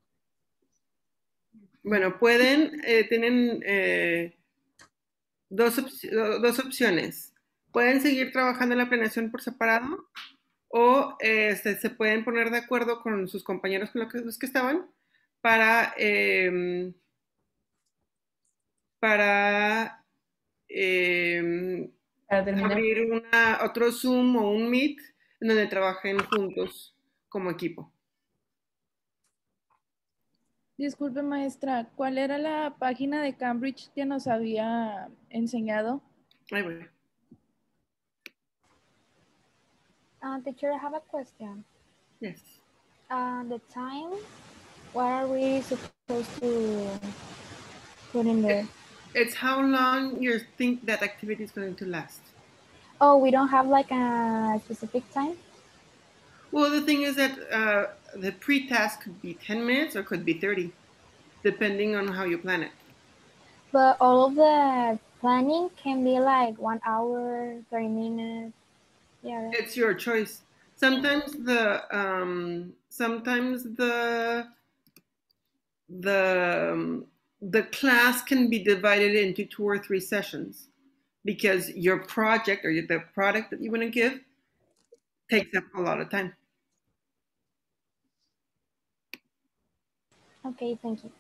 Bueno, pueden, eh, tienen eh, dos, op- do- dos opciones. Pueden seguir trabajando en la planeación por separado o eh, este, se pueden poner de acuerdo con sus compañeros con los que, los que estaban para, eh, para eh, Para terminar. abrir una, otro Zoom o un Meet en donde trabajen juntos como equipo. Disculpe, maestra, ¿cuál era la página de Cambridge que nos había enseñado? Ahí voy. Uh, teacher, I have a question. Yes. Uh, the time, what are we supposed to put in there? It's how long you think that activity is going to last. Oh, we don't have like a specific time? Well, the thing is that uh, the pre-task could be ten minutes or could be thirty, depending on how you plan it. But all of the planning can be like one hour, thirty minutes. Yeah. Right? It's your choice. Sometimes the um, sometimes the the um, the class can be divided into two or three sessions because your project or the product that you want to give takes up a lot of time. Okay, thank you.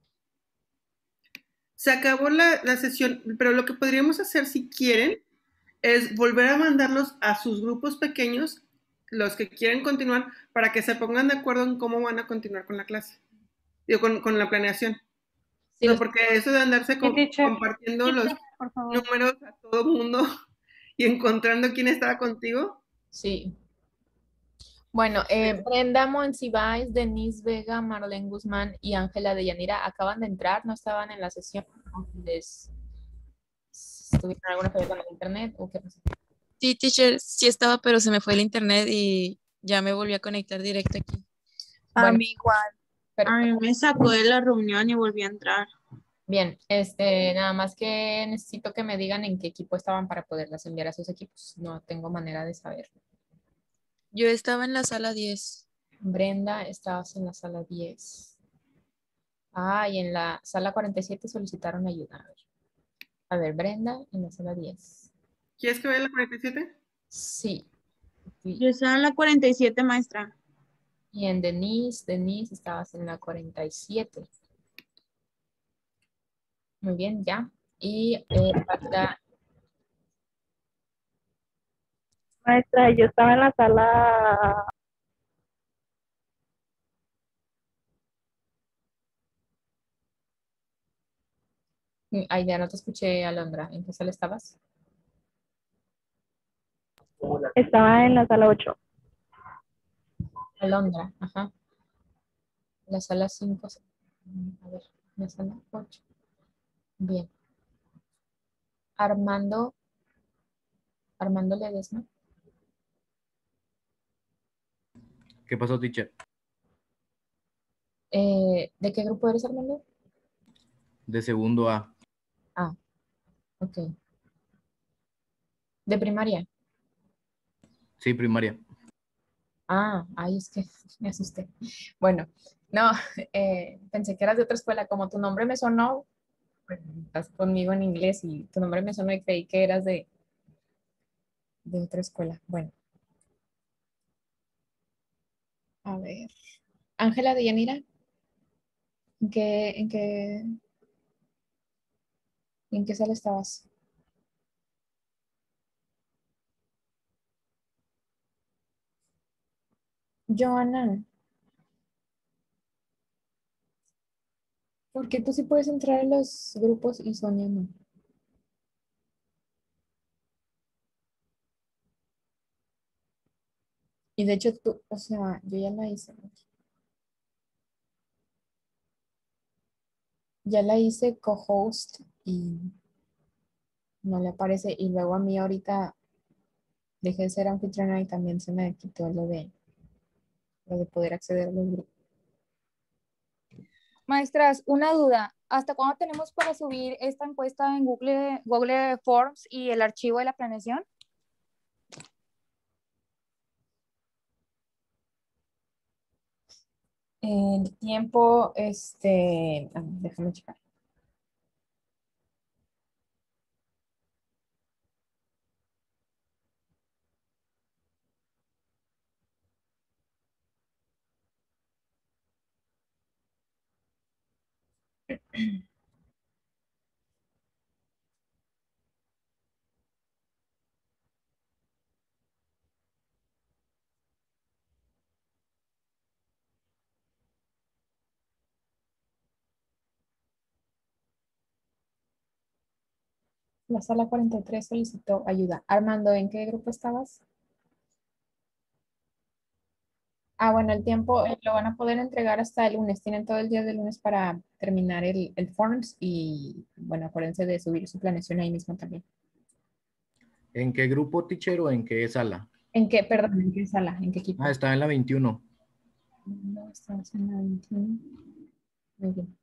Se acabó la, la sesión, pero lo que podríamos hacer si quieren es volver a mandarlos a sus grupos pequeños, los que quieren continuar, para que se pongan de acuerdo en cómo van a continuar con la clase, digo, con, con la planeación. Sí, no, porque eso de andarse com Sí, teacher. compartiendo Sí, los teacher, por favor. números a todo el mundo y encontrando quién estaba contigo. Sí. Bueno, eh, Brenda Monsiváis, Denise Vega, Marlene Guzmán y Ángela de Yanira acaban de entrar, no estaban en la sesión. ¿Les tuvieron alguna falla con el internet o qué pasó? Sí, teacher, sí estaba, pero se me fue el internet y ya me volví a conectar directo aquí. A Bueno, mí igual. pero- A mí me sacó de la reunión y volví a entrar. Bien, este, nada más que necesito que me digan en qué equipo estaban para poderlas enviar a sus equipos. No tengo manera de saber. Yo estaba en la sala diez. Brenda, estabas en la sala diez. Ah, y en la sala cuarenta y siete solicitaron ayuda. A ver, a ver, Brenda, en la sala diez. ¿Quieres que vaya a la cuarenta y siete? Sí. Sí. Yo estaba en la cuarenta y siete, maestra. Y en Denise, Denise, estabas en la cuarenta y siete. Muy bien, ya. Y eh, falta... Maestra, yo estaba en la sala. Ay, ya no te escuché, Alondra. ¿En qué sala estabas? Estaba en la sala ocho. Alondra, ajá. La sala cinco. A ver, la sala ocho. Bien. Armando. Armando Ledesma. ¿Qué pasó, teacher? Eh, ¿de qué grupo eres, Armando? De segundo A. Ah, ok. ¿De primaria? Sí, primaria. Ah, ay, es que me asusté. Bueno, no, eh, pensé que eras de otra escuela. Como tu nombre me sonó, pues, estás conmigo en inglés y tu nombre me sonó y creí que eras de, de otra escuela. Bueno. A ver. Ángela de Yanira, ¿en qué, en qué, en qué sala estabas? Joana, ¿por qué tú sí puedes entrar a los grupos y Sonia no? Y de hecho tú, o sea, yo ya la hice. Ya la hice co-host y no le aparece. Y luego a mí ahorita dejé de ser anfitriona y también se me quitó lo de, lo de poder acceder a los grupos. Maestras, una duda. ¿Hasta cuándo tenemos para subir esta encuesta en Google, Google Forms y el archivo de la planeación? El tiempo, este, ah, déjame checar. La sala cuarenta y tres solicitó ayuda. Armando, ¿en qué grupo estabas? Ah, bueno, el tiempo eh, lo van a poder entregar hasta el lunes. Tienen todo el día del lunes para terminar el, el Forms y, bueno, acuérdense de subir su planeación ahí mismo también. ¿En qué grupo, teacher, o en qué sala? ¿En qué, perdón, en qué sala? ¿En qué equipo? Ah, está en la veintiuno. No, estamos en la veintiuno. Muy bien.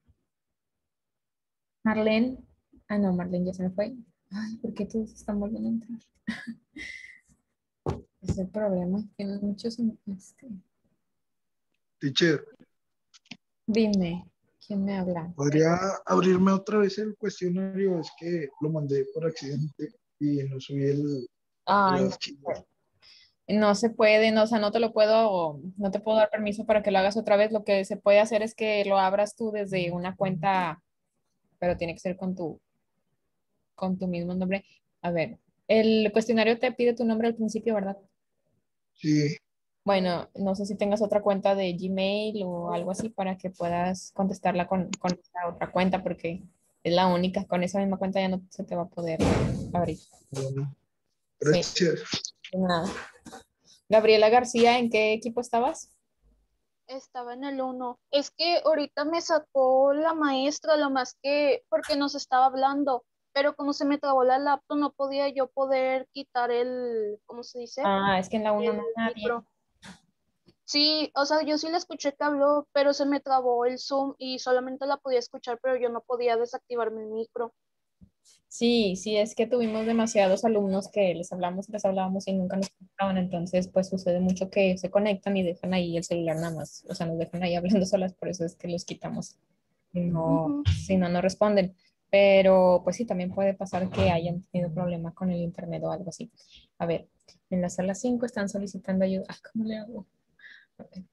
Marlene. Ah, no, Marlene ya se me fue. Ay, ¿por qué todos están volviendo a entrar? Ese es el problema. Tienes muchos. Este... Teacher, Dime, ¿quién me habla? ¿podría abrirme otra vez el cuestionario? Es que lo mandé por accidente y no subí el, Ay, el no, archivo. no se puede, no, o sea, no te lo puedo, no te puedo dar permiso para que lo hagas otra vez. Lo que se puede hacer es que lo abras tú desde una cuenta, pero tiene que ser con tu, con tu mismo nombre. A ver, el cuestionario te pide tu nombre al principio, ¿verdad? Sí, Bueno, no sé si tengas otra cuenta de Gmail o algo así para que puedas contestarla con, con esa otra cuenta, porque es la única. Con esa misma cuenta ya no se te va a poder abrir. bueno, Sí, gracias. de nada. Gabriela García, ¿en qué equipo estabas? Estaba en el uno. Es que ahorita me sacó la maestra, lo más que porque nos estaba hablando, pero como se me trabó la laptop, no podía yo poder quitar el, ¿cómo se dice? Ah, es que en la uno El no hay nadie. micro. Sí, o sea, yo sí la escuché que habló, pero se me trabó el Zoom y solamente la podía escuchar, pero yo no podía desactivarme el micro. Sí, sí, es que tuvimos demasiados alumnos que les hablamos, les hablábamos y nunca nos conectaban, entonces pues sucede mucho que se conectan y dejan ahí el celular nada más, o sea, nos dejan ahí hablando solas, por eso es que los quitamos, si no, Ujú. si no, no responden, pero pues sí, también puede pasar que hayan tenido problemas con el internet o algo así. A ver, en la sala cinco están solicitando ayuda. Ah, ¿cómo le hago? A ver.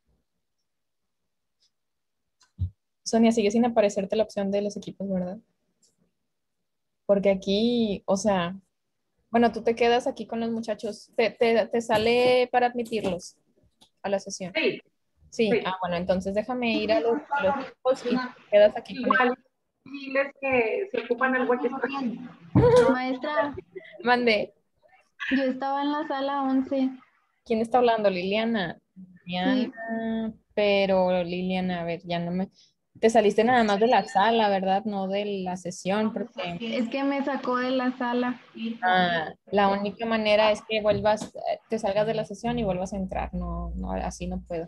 Sonia, sigue sin aparecerte la opción de los equipos, ¿verdad? Porque aquí, o sea, bueno, tú te quedas aquí con los muchachos. ¿Te, te, te sale para admitirlos a la sesión? Sí, Sí, sí. ah, bueno, entonces déjame ir a los, a los grupos y te quedas aquí con ellos. Igual, diles que se ocupan el hueco. Maestra, Mande. yo estaba en la sala once. ¿Quién está hablando? Liliana. Sí, Liliana, pero Liliana, a ver, ya no me... Te saliste nada más de la sala, ¿verdad? No de la sesión, porque es que me sacó de la sala. ah, la única manera es que vuelvas, eh, te salgas de la sesión y vuelvas a entrar. No, no, así no puedo.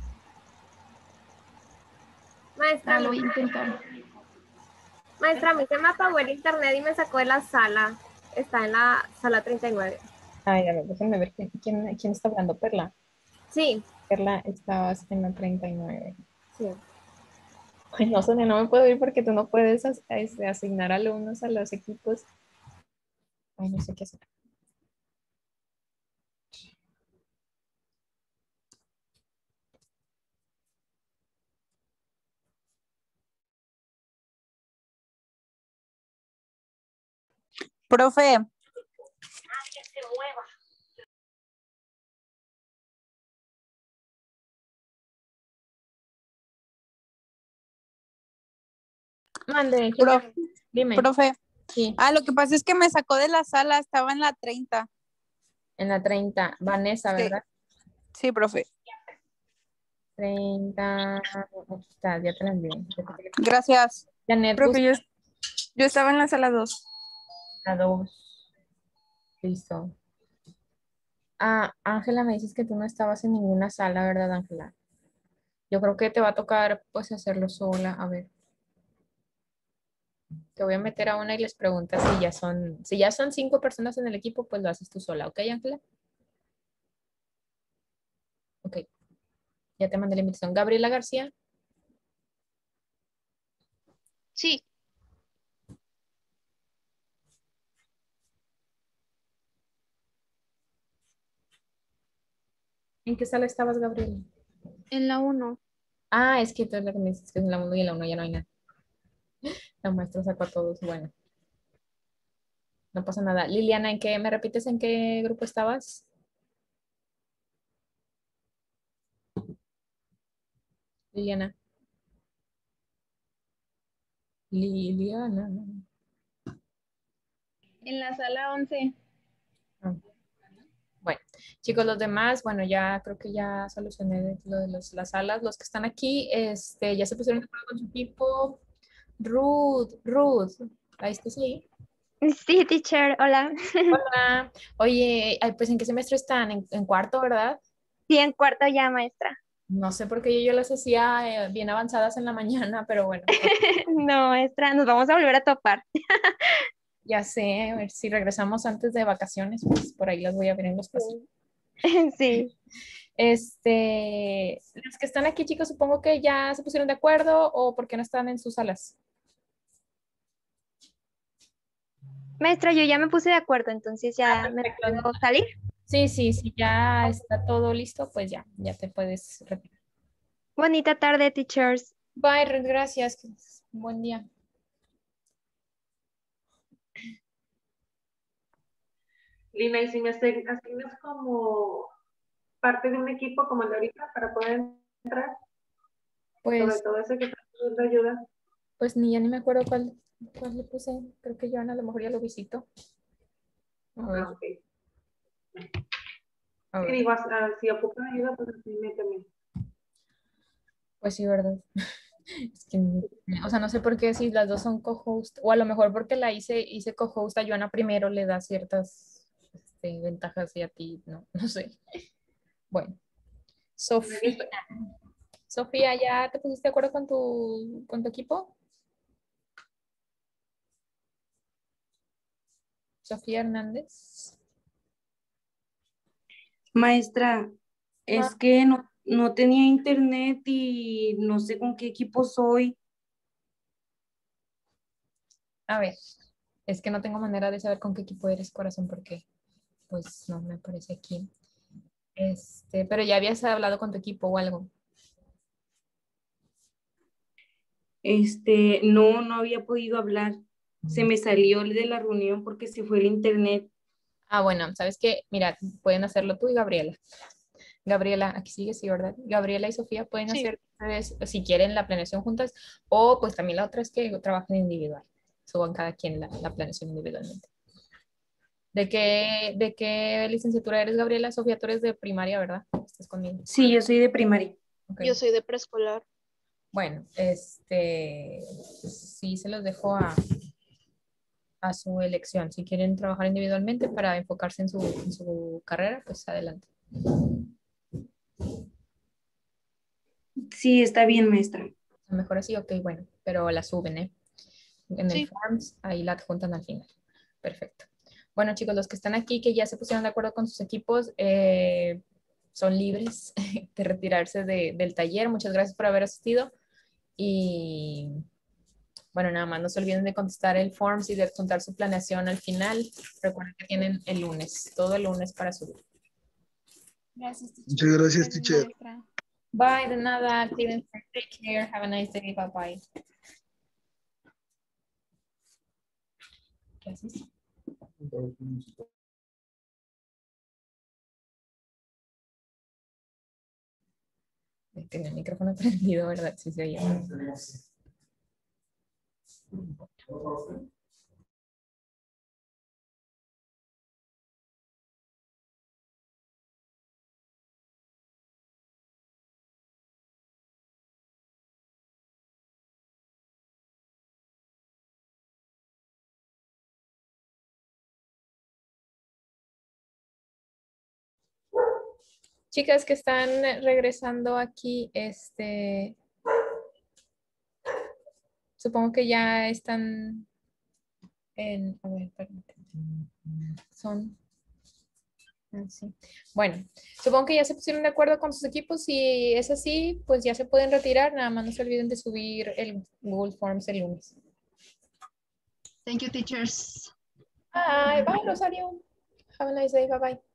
Maestra, Ah, a lo mí, voy a intentar. maestra, a mí se me apagó el internet y me sacó de la sala. Está en la sala treinta y nueve. Ay, a ver, déjenme ver quién, quién, quién está hablando. Perla. Sí, Perla, estabas en la treinta y nueve. sí. Ay, no, Sonia, no me puedo ir porque tú no puedes as- este, asignar alumnos a los equipos. Ay, no sé qué hacer. Profe, Mande, ¿quién me profe, habla? Dime. profe. Sí, Ah, lo que pasa es que me sacó de la sala, estaba en la treinta. en la treinta. Vanessa, Sí, ¿verdad? sí, profe. treinta. Aquí está, ya te la envié. Gracias. Janet, Profe, yo, busca yo estaba en la sala dos. la dos. Listo. Ah, Ángela, me dices que tú no estabas en ninguna sala, ¿verdad, Ángela? Yo creo que te va a tocar, pues, hacerlo sola. A ver, te voy a meter a una y les preguntas si ya son, si ya son cinco personas en el equipo, pues lo haces tú sola, ¿ok, Ángela? Ok, ya te mandé la invitación. Gabriela García, Sí, ¿en qué sala estabas, Gabriela? en la uno. Ah, es que tú es la que me dices que es en la uno y en la uno ya no hay nada. La maestra sacó a todos, bueno, no pasa nada. Liliana, ¿en qué, me repites en qué grupo estabas? Liliana. Liliana. En la sala once. Ah. Bueno, chicos, los demás, bueno, ya creo que ya solucioné de- lo de los- las salas. Los que están aquí, este, ya se pusieron de acuerdo con su equipo. Ruth, Ruth, ahí estás ahí. Sí, teacher, hola. Hola. Oye, ay, pues ¿en qué semestre están? En, en cuarto, ¿verdad? Sí, en cuarto ya, maestra. No sé por qué yo las hacía eh, bien avanzadas en la mañana, pero bueno, No, maestra, nos vamos a volver a topar. ya sé, a ver si regresamos antes de vacaciones, pues por ahí las voy a ver en los pasillos. Sí. Este, los que están aquí, chicos, supongo que ya se pusieron de acuerdo o por qué no están en sus salas. Maestra, yo ya me puse de acuerdo, entonces ya me puedo salir. Sí, sí, sí, ya está todo listo, pues ya, ya te puedes retirar. Bonita tarde, teachers. Bye, Ruth, gracias. que- Buen día. Lina, y si me asig- asignas como parte de un equipo como el de ahorita para poder entrar, sobre Pues, todo ese que está pidiendo ayuda. pues ni ya ni me acuerdo cuál, cuál le puse. Creo que Joana a lo mejor ya lo visito. A ver, Ah, ok. a Sí, ver. digo, ah, si ocupan ayuda, pues así méteme. Pues sí, ¿verdad? Es que, o sea, no sé por qué si las dos son co-host, o a lo mejor porque la hice, hice co-host a Joana primero, le da ciertas este, ventajas y a ti no, no sé. Bueno, Sofía. Sofía, ¿ya te pusiste de acuerdo con tu, con tu equipo? Sofía Hernández. Maestra, Ma- es que no, no tenía internet y no sé con qué equipo soy. A ver, es que no tengo manera de saber con qué equipo eres, corazón, porque pues no me aparece aquí. Este, pero ya habías hablado con tu equipo o algo. Este, no, no había podido hablar. Se me salió de la reunión porque se fue el internet. Ah, bueno, ¿sabes qué? Mira, pueden hacerlo tú y Gabriela. Gabriela, aquí sigue, sí, ¿verdad? Gabriela y Sofía pueden Sí. hacer, ustedes, si quieren, la planeación juntas, o pues también la otra es que trabajen individual, suban cada quien la, la planeación individualmente. ¿De qué, de qué licenciatura eres, Gabriela? Sofía, tú eres de primaria, ¿verdad? Estás conmigo. Sí, yo soy de primaria. Ok. Yo soy de preescolar. Bueno, este, sí se los dejo a, a su elección. Si quieren trabajar individualmente para enfocarse en su, en su carrera, pues adelante. Sí, está bien, maestra. A lo mejor así, ok, bueno, pero la suben, ¿eh? En el Sí. Forms, ahí la adjuntan al final. Perfecto. Bueno, chicos, los que están aquí, que ya se pusieron de acuerdo con sus equipos, eh, son libres de retirarse de- del taller. Muchas gracias por haber asistido. Y bueno, nada más no se olviden de contestar el Forms y de adjuntar su planeación al final. Recuerden que tienen el lunes, todo el lunes para subir. Gracias, teacher. Muchas gracias, Gracias, teacher. maestra. Bye, de nada. Cuídense. Take care. Have a nice day. Bye bye. ¿Qué haces? Tenía el micrófono prendido, ¿verdad? Sí, se oía. Chicas que están regresando aquí, este, supongo que ya están en, a ver, permítanme. Son, ah, sí. Bueno, supongo que ya se pusieron de acuerdo con sus equipos. Si es así, pues ya se pueden retirar. Nada más no se olviden de subir el Google Forms el lunes. Thank you, teachers. Bye, bye, Rosario. Have a nice day. Bye bye.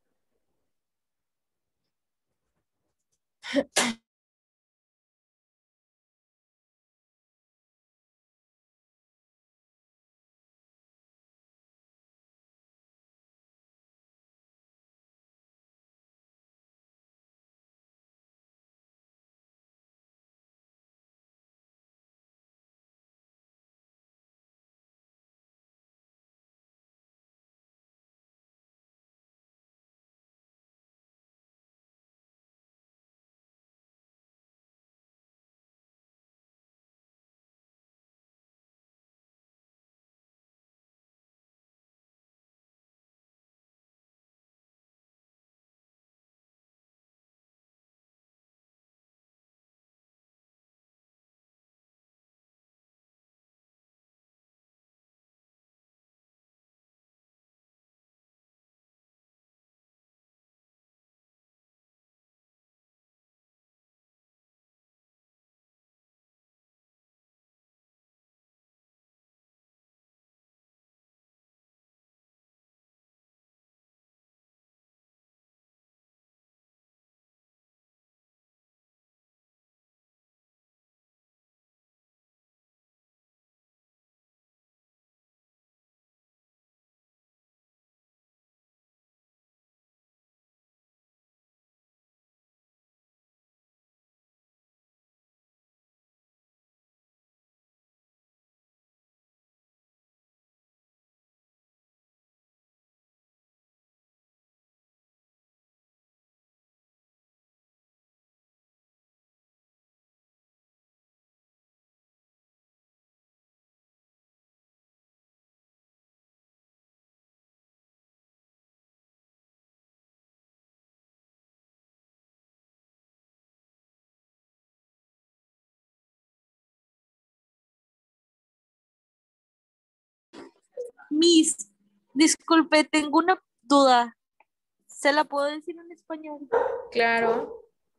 Miss, disculpe, tengo una duda. ¿Se la puedo decir en español? Claro.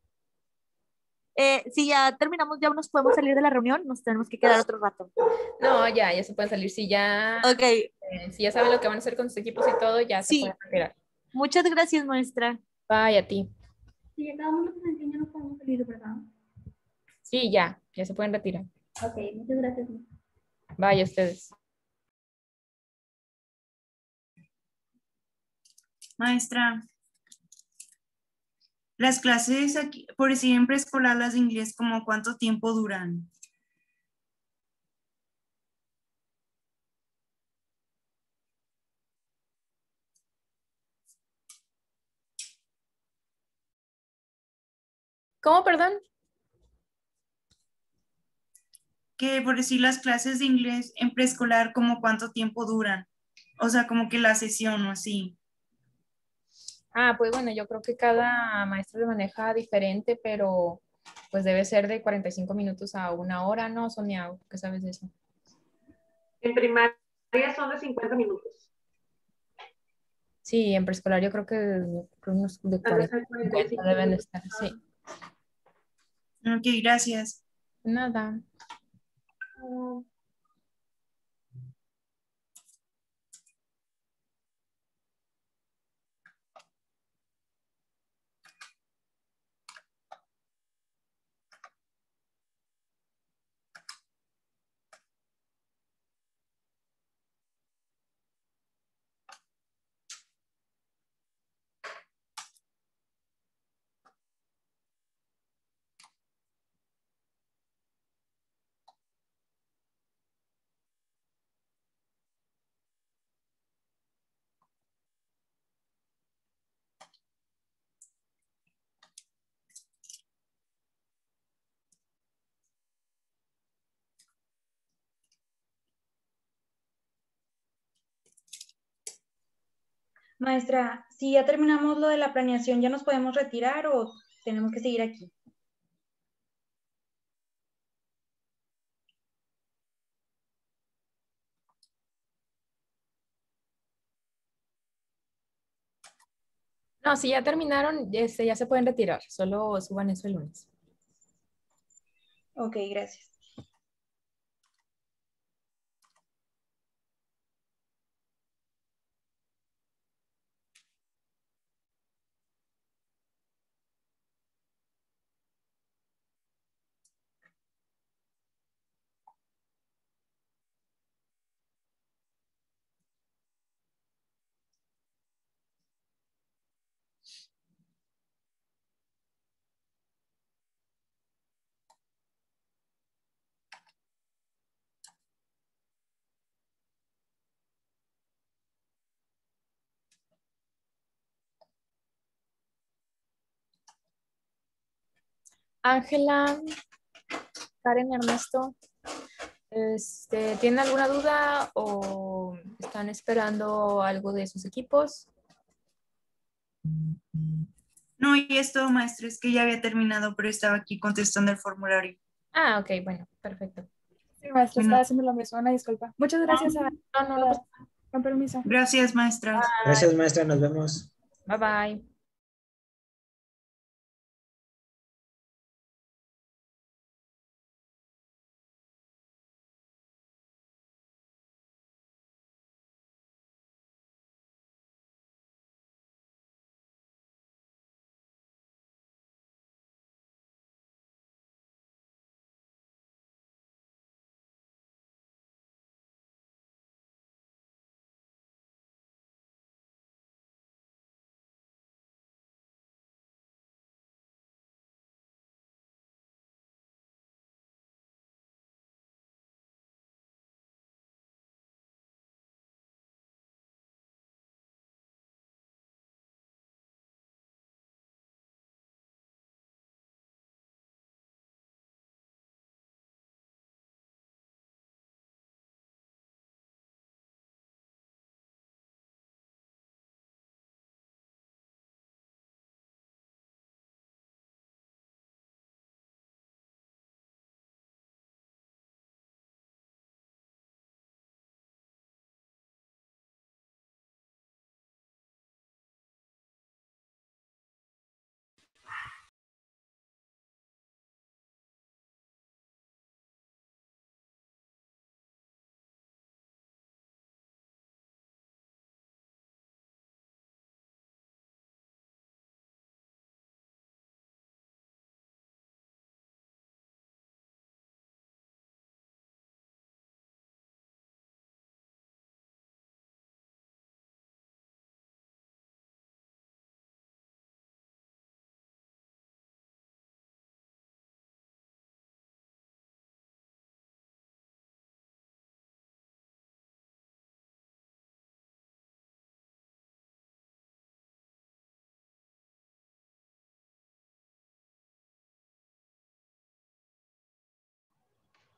Eh, si ya terminamos, ya nos podemos salir de la reunión, nos tenemos que quedar otro rato. No, ya, ya se pueden salir. Si ya, Ok. eh, si ya saben lo que van a hacer con sus equipos y todo, ya se Sí. pueden retirar. Muchas gracias, maestra. Bye, a ti. Si acabamos lo que se enseña, nos podemos salir, ¿verdad? Sí, ya, ya se pueden retirar. Ok, muchas gracias. Bye, a ustedes. Maestra, las clases aquí, por siempre escolar, las de inglés, ¿como cuánto tiempo duran? ¿Cómo, perdón? Que por decir las clases de inglés en preescolar, ¿como cuánto tiempo duran? O sea, como que la sesión o así. Ah, pues bueno, yo creo que cada maestro lo maneja diferente, pero pues debe ser de cuarenta y cinco minutos a una hora, ¿no, Sonia? ¿Qué sabes de eso? En primaria son de cincuenta minutos. Sí, en preescolar yo creo que, creo unos de Han de cuarenta, ser cuarenta y cinco cincuenta deben de minutos. estar, sí. Ok, gracias. Nada. Maestra, si ya terminamos lo de la planeación, ¿ya nos podemos retirar o tenemos que seguir aquí? No, si ya terminaron, este, ya se pueden retirar. Solo suban eso el lunes. Ok, gracias. Ángela, Karen, Ernesto, este, ¿tienen alguna duda o están esperando algo de sus equipos? No, y es todo, maestra, es que ya había terminado, pero estaba aquí contestando el formulario. Ah, ok, bueno, perfecto. Sí, maestra, Bueno. estaba haciendo lo mismo, una disculpa. Muchas gracias. A... No, no, no pasa nada. Con permiso. Gracias, maestras. Gracias, maestra, nos vemos. Bye bye.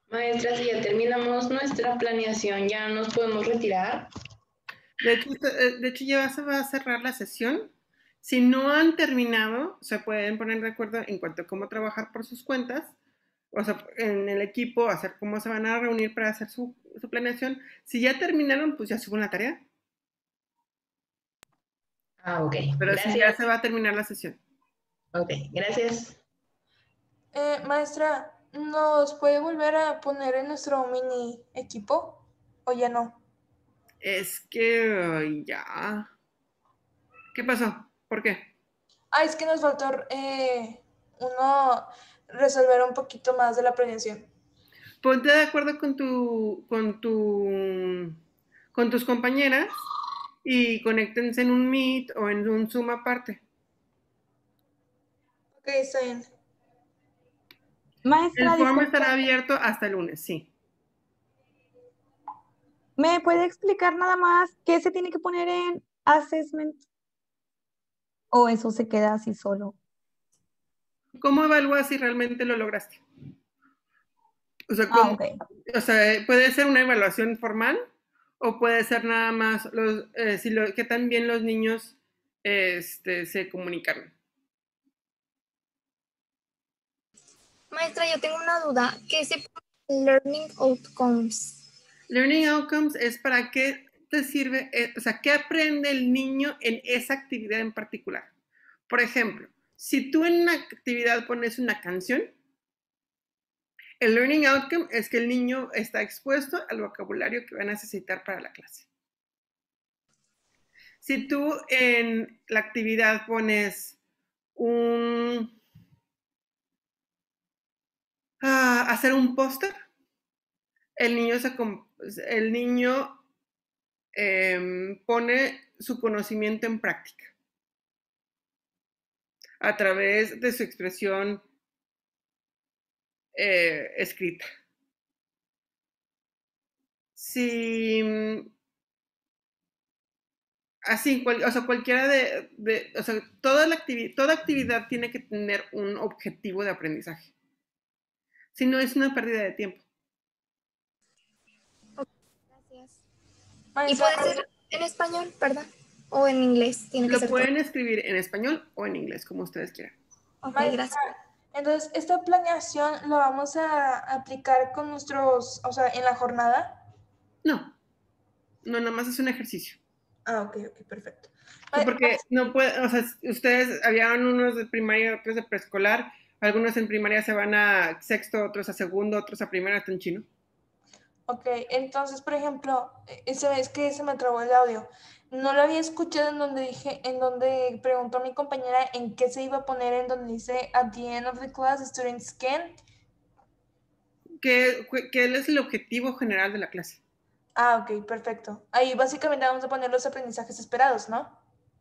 Maestra, si ya terminamos nuestra planeación, ¿ya nos podemos retirar? De hecho, de hecho, ya se va a cerrar la sesión. Si no han terminado, se pueden poner de acuerdo en cuanto a cómo trabajar por sus cuentas, o sea, en el equipo, hacer cómo se van a reunir para hacer su, su planeación. Si ya terminaron, pues ya suben la tarea. Ah, ok. Pero Gracias. sí, ya se va a terminar la sesión. Ok, gracias. Eh, maestra, ¿nos puede volver a poner en nuestro mini equipo o ya no? Es que ay, ya. ¿Qué pasó? ¿Por qué? Ah, es que nos faltó eh, uno resolver un poquito más de la planeación. Ponte de acuerdo con tu, con tu, con tus compañeras y conéctense en un Meet o en un Zoom aparte. Ok, está bien. Maestra, El form disculpe, estará abierto hasta el lunes, sí. ¿me puede explicar nada más qué se tiene que poner en assessment? ¿O eso se queda así solo? ¿Cómo evalúas si realmente lo lograste? O sea, Ah, ¿cómo- ok. o sea, puede ser una evaluación formal o puede ser nada más los, eh, si lo, que tan bien los niños este, se comunicaron. Maestra, yo tengo una duda. ¿Qué es el Learning Outcomes? Learning Outcomes es para qué te sirve, eh, o sea, qué aprende el niño en esa actividad en particular. Por ejemplo, si tú en una actividad pones una canción, el Learning Outcome es que el niño está expuesto al vocabulario que va a necesitar para la clase. Si tú en la actividad pones un ah, hacer un póster, el niño se el niño eh, pone su conocimiento en práctica a través de su expresión eh, escrita. Si así, cual, o sea, cualquiera de, de o sea, toda, la activi toda actividad tiene que tener un objetivo de aprendizaje. Si no, es una pérdida de tiempo. Gracias. ¿Y puede ser en español, verdad? ¿O en inglés? Tiene que Lo ser pueden todo. escribir en español o en inglés, como ustedes quieran. Ok, Maestra, gracias. entonces, ¿esta planeación la vamos a aplicar con nuestros, o sea, en la jornada? No, no, nada más es un ejercicio. Ah, ok, ok, perfecto. Sí, porque no puede, o sea, ustedes habían unos de primaria, otros de preescolar, algunos en primaria se van a sexto, otros a segundo, otros a primero, hasta en chino. Ok, entonces, por ejemplo, esa vez que se me trabó el audio, no lo había escuchado en donde dije, en donde preguntó mi compañera en qué se iba a poner, en donde dice, at the end of the class, students can. ¿Qué, qué es el objetivo general de la clase? Ah, ok, perfecto. Ahí básicamente vamos a poner los aprendizajes esperados, ¿no?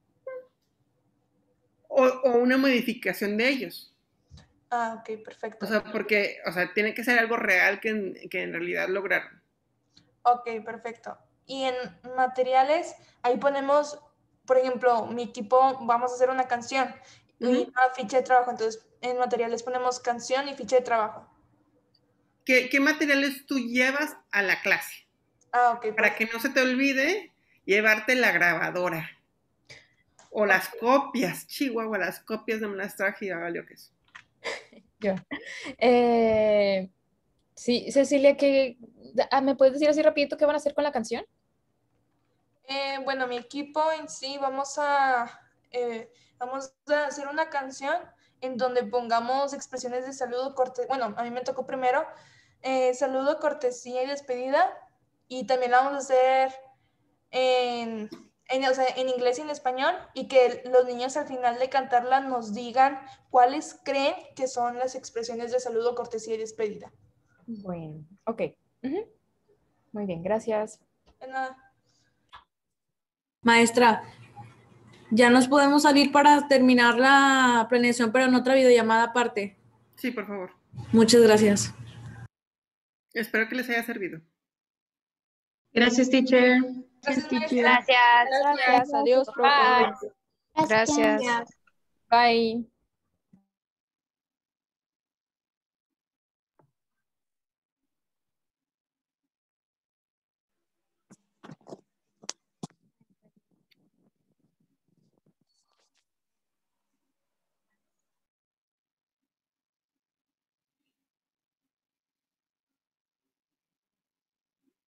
O, o una modificación de ellos. Ah, ok, perfecto. O sea, porque, o sea, tiene que ser algo real que en, que en realidad lograron. Ok, perfecto. Y en materiales, ahí ponemos, por ejemplo, mi equipo, vamos a hacer una canción y Uh-huh. una ficha de trabajo. Entonces, en materiales ponemos canción y ficha de trabajo. ¿Qué, qué materiales tú llevas a la clase? Ah, ok. Para perfecto. que no se te olvide llevarte la grabadora. O las copias, Chihuahua, las copias no me las traje y ya valió que eso. Yo. Eh, sí, Cecilia, ¿qué, ah, ¿me puedes decir así rapidito qué van a hacer con la canción? Eh, bueno, mi equipo en sí vamos a, eh, vamos a hacer una canción en donde pongamos expresiones de saludo, corte, bueno, a mí me tocó primero, eh, saludo, cortesía y despedida, y también la vamos a hacer en, en, o sea, en inglés y en español, y que los niños al final de cantarla nos digan cuáles creen que son las expresiones de saludo, cortesía y despedida. Bueno, ok. Uh-huh. Muy bien, gracias. De nada. Maestra, ya nos podemos salir para terminar la planeación, pero en otra videollamada aparte. Sí, por favor. Muchas gracias. Espero que les haya servido. Gracias, teacher. Gracias, teacher. Gracias. Gracias. Adiós, profe. Bye. Gracias. Bye.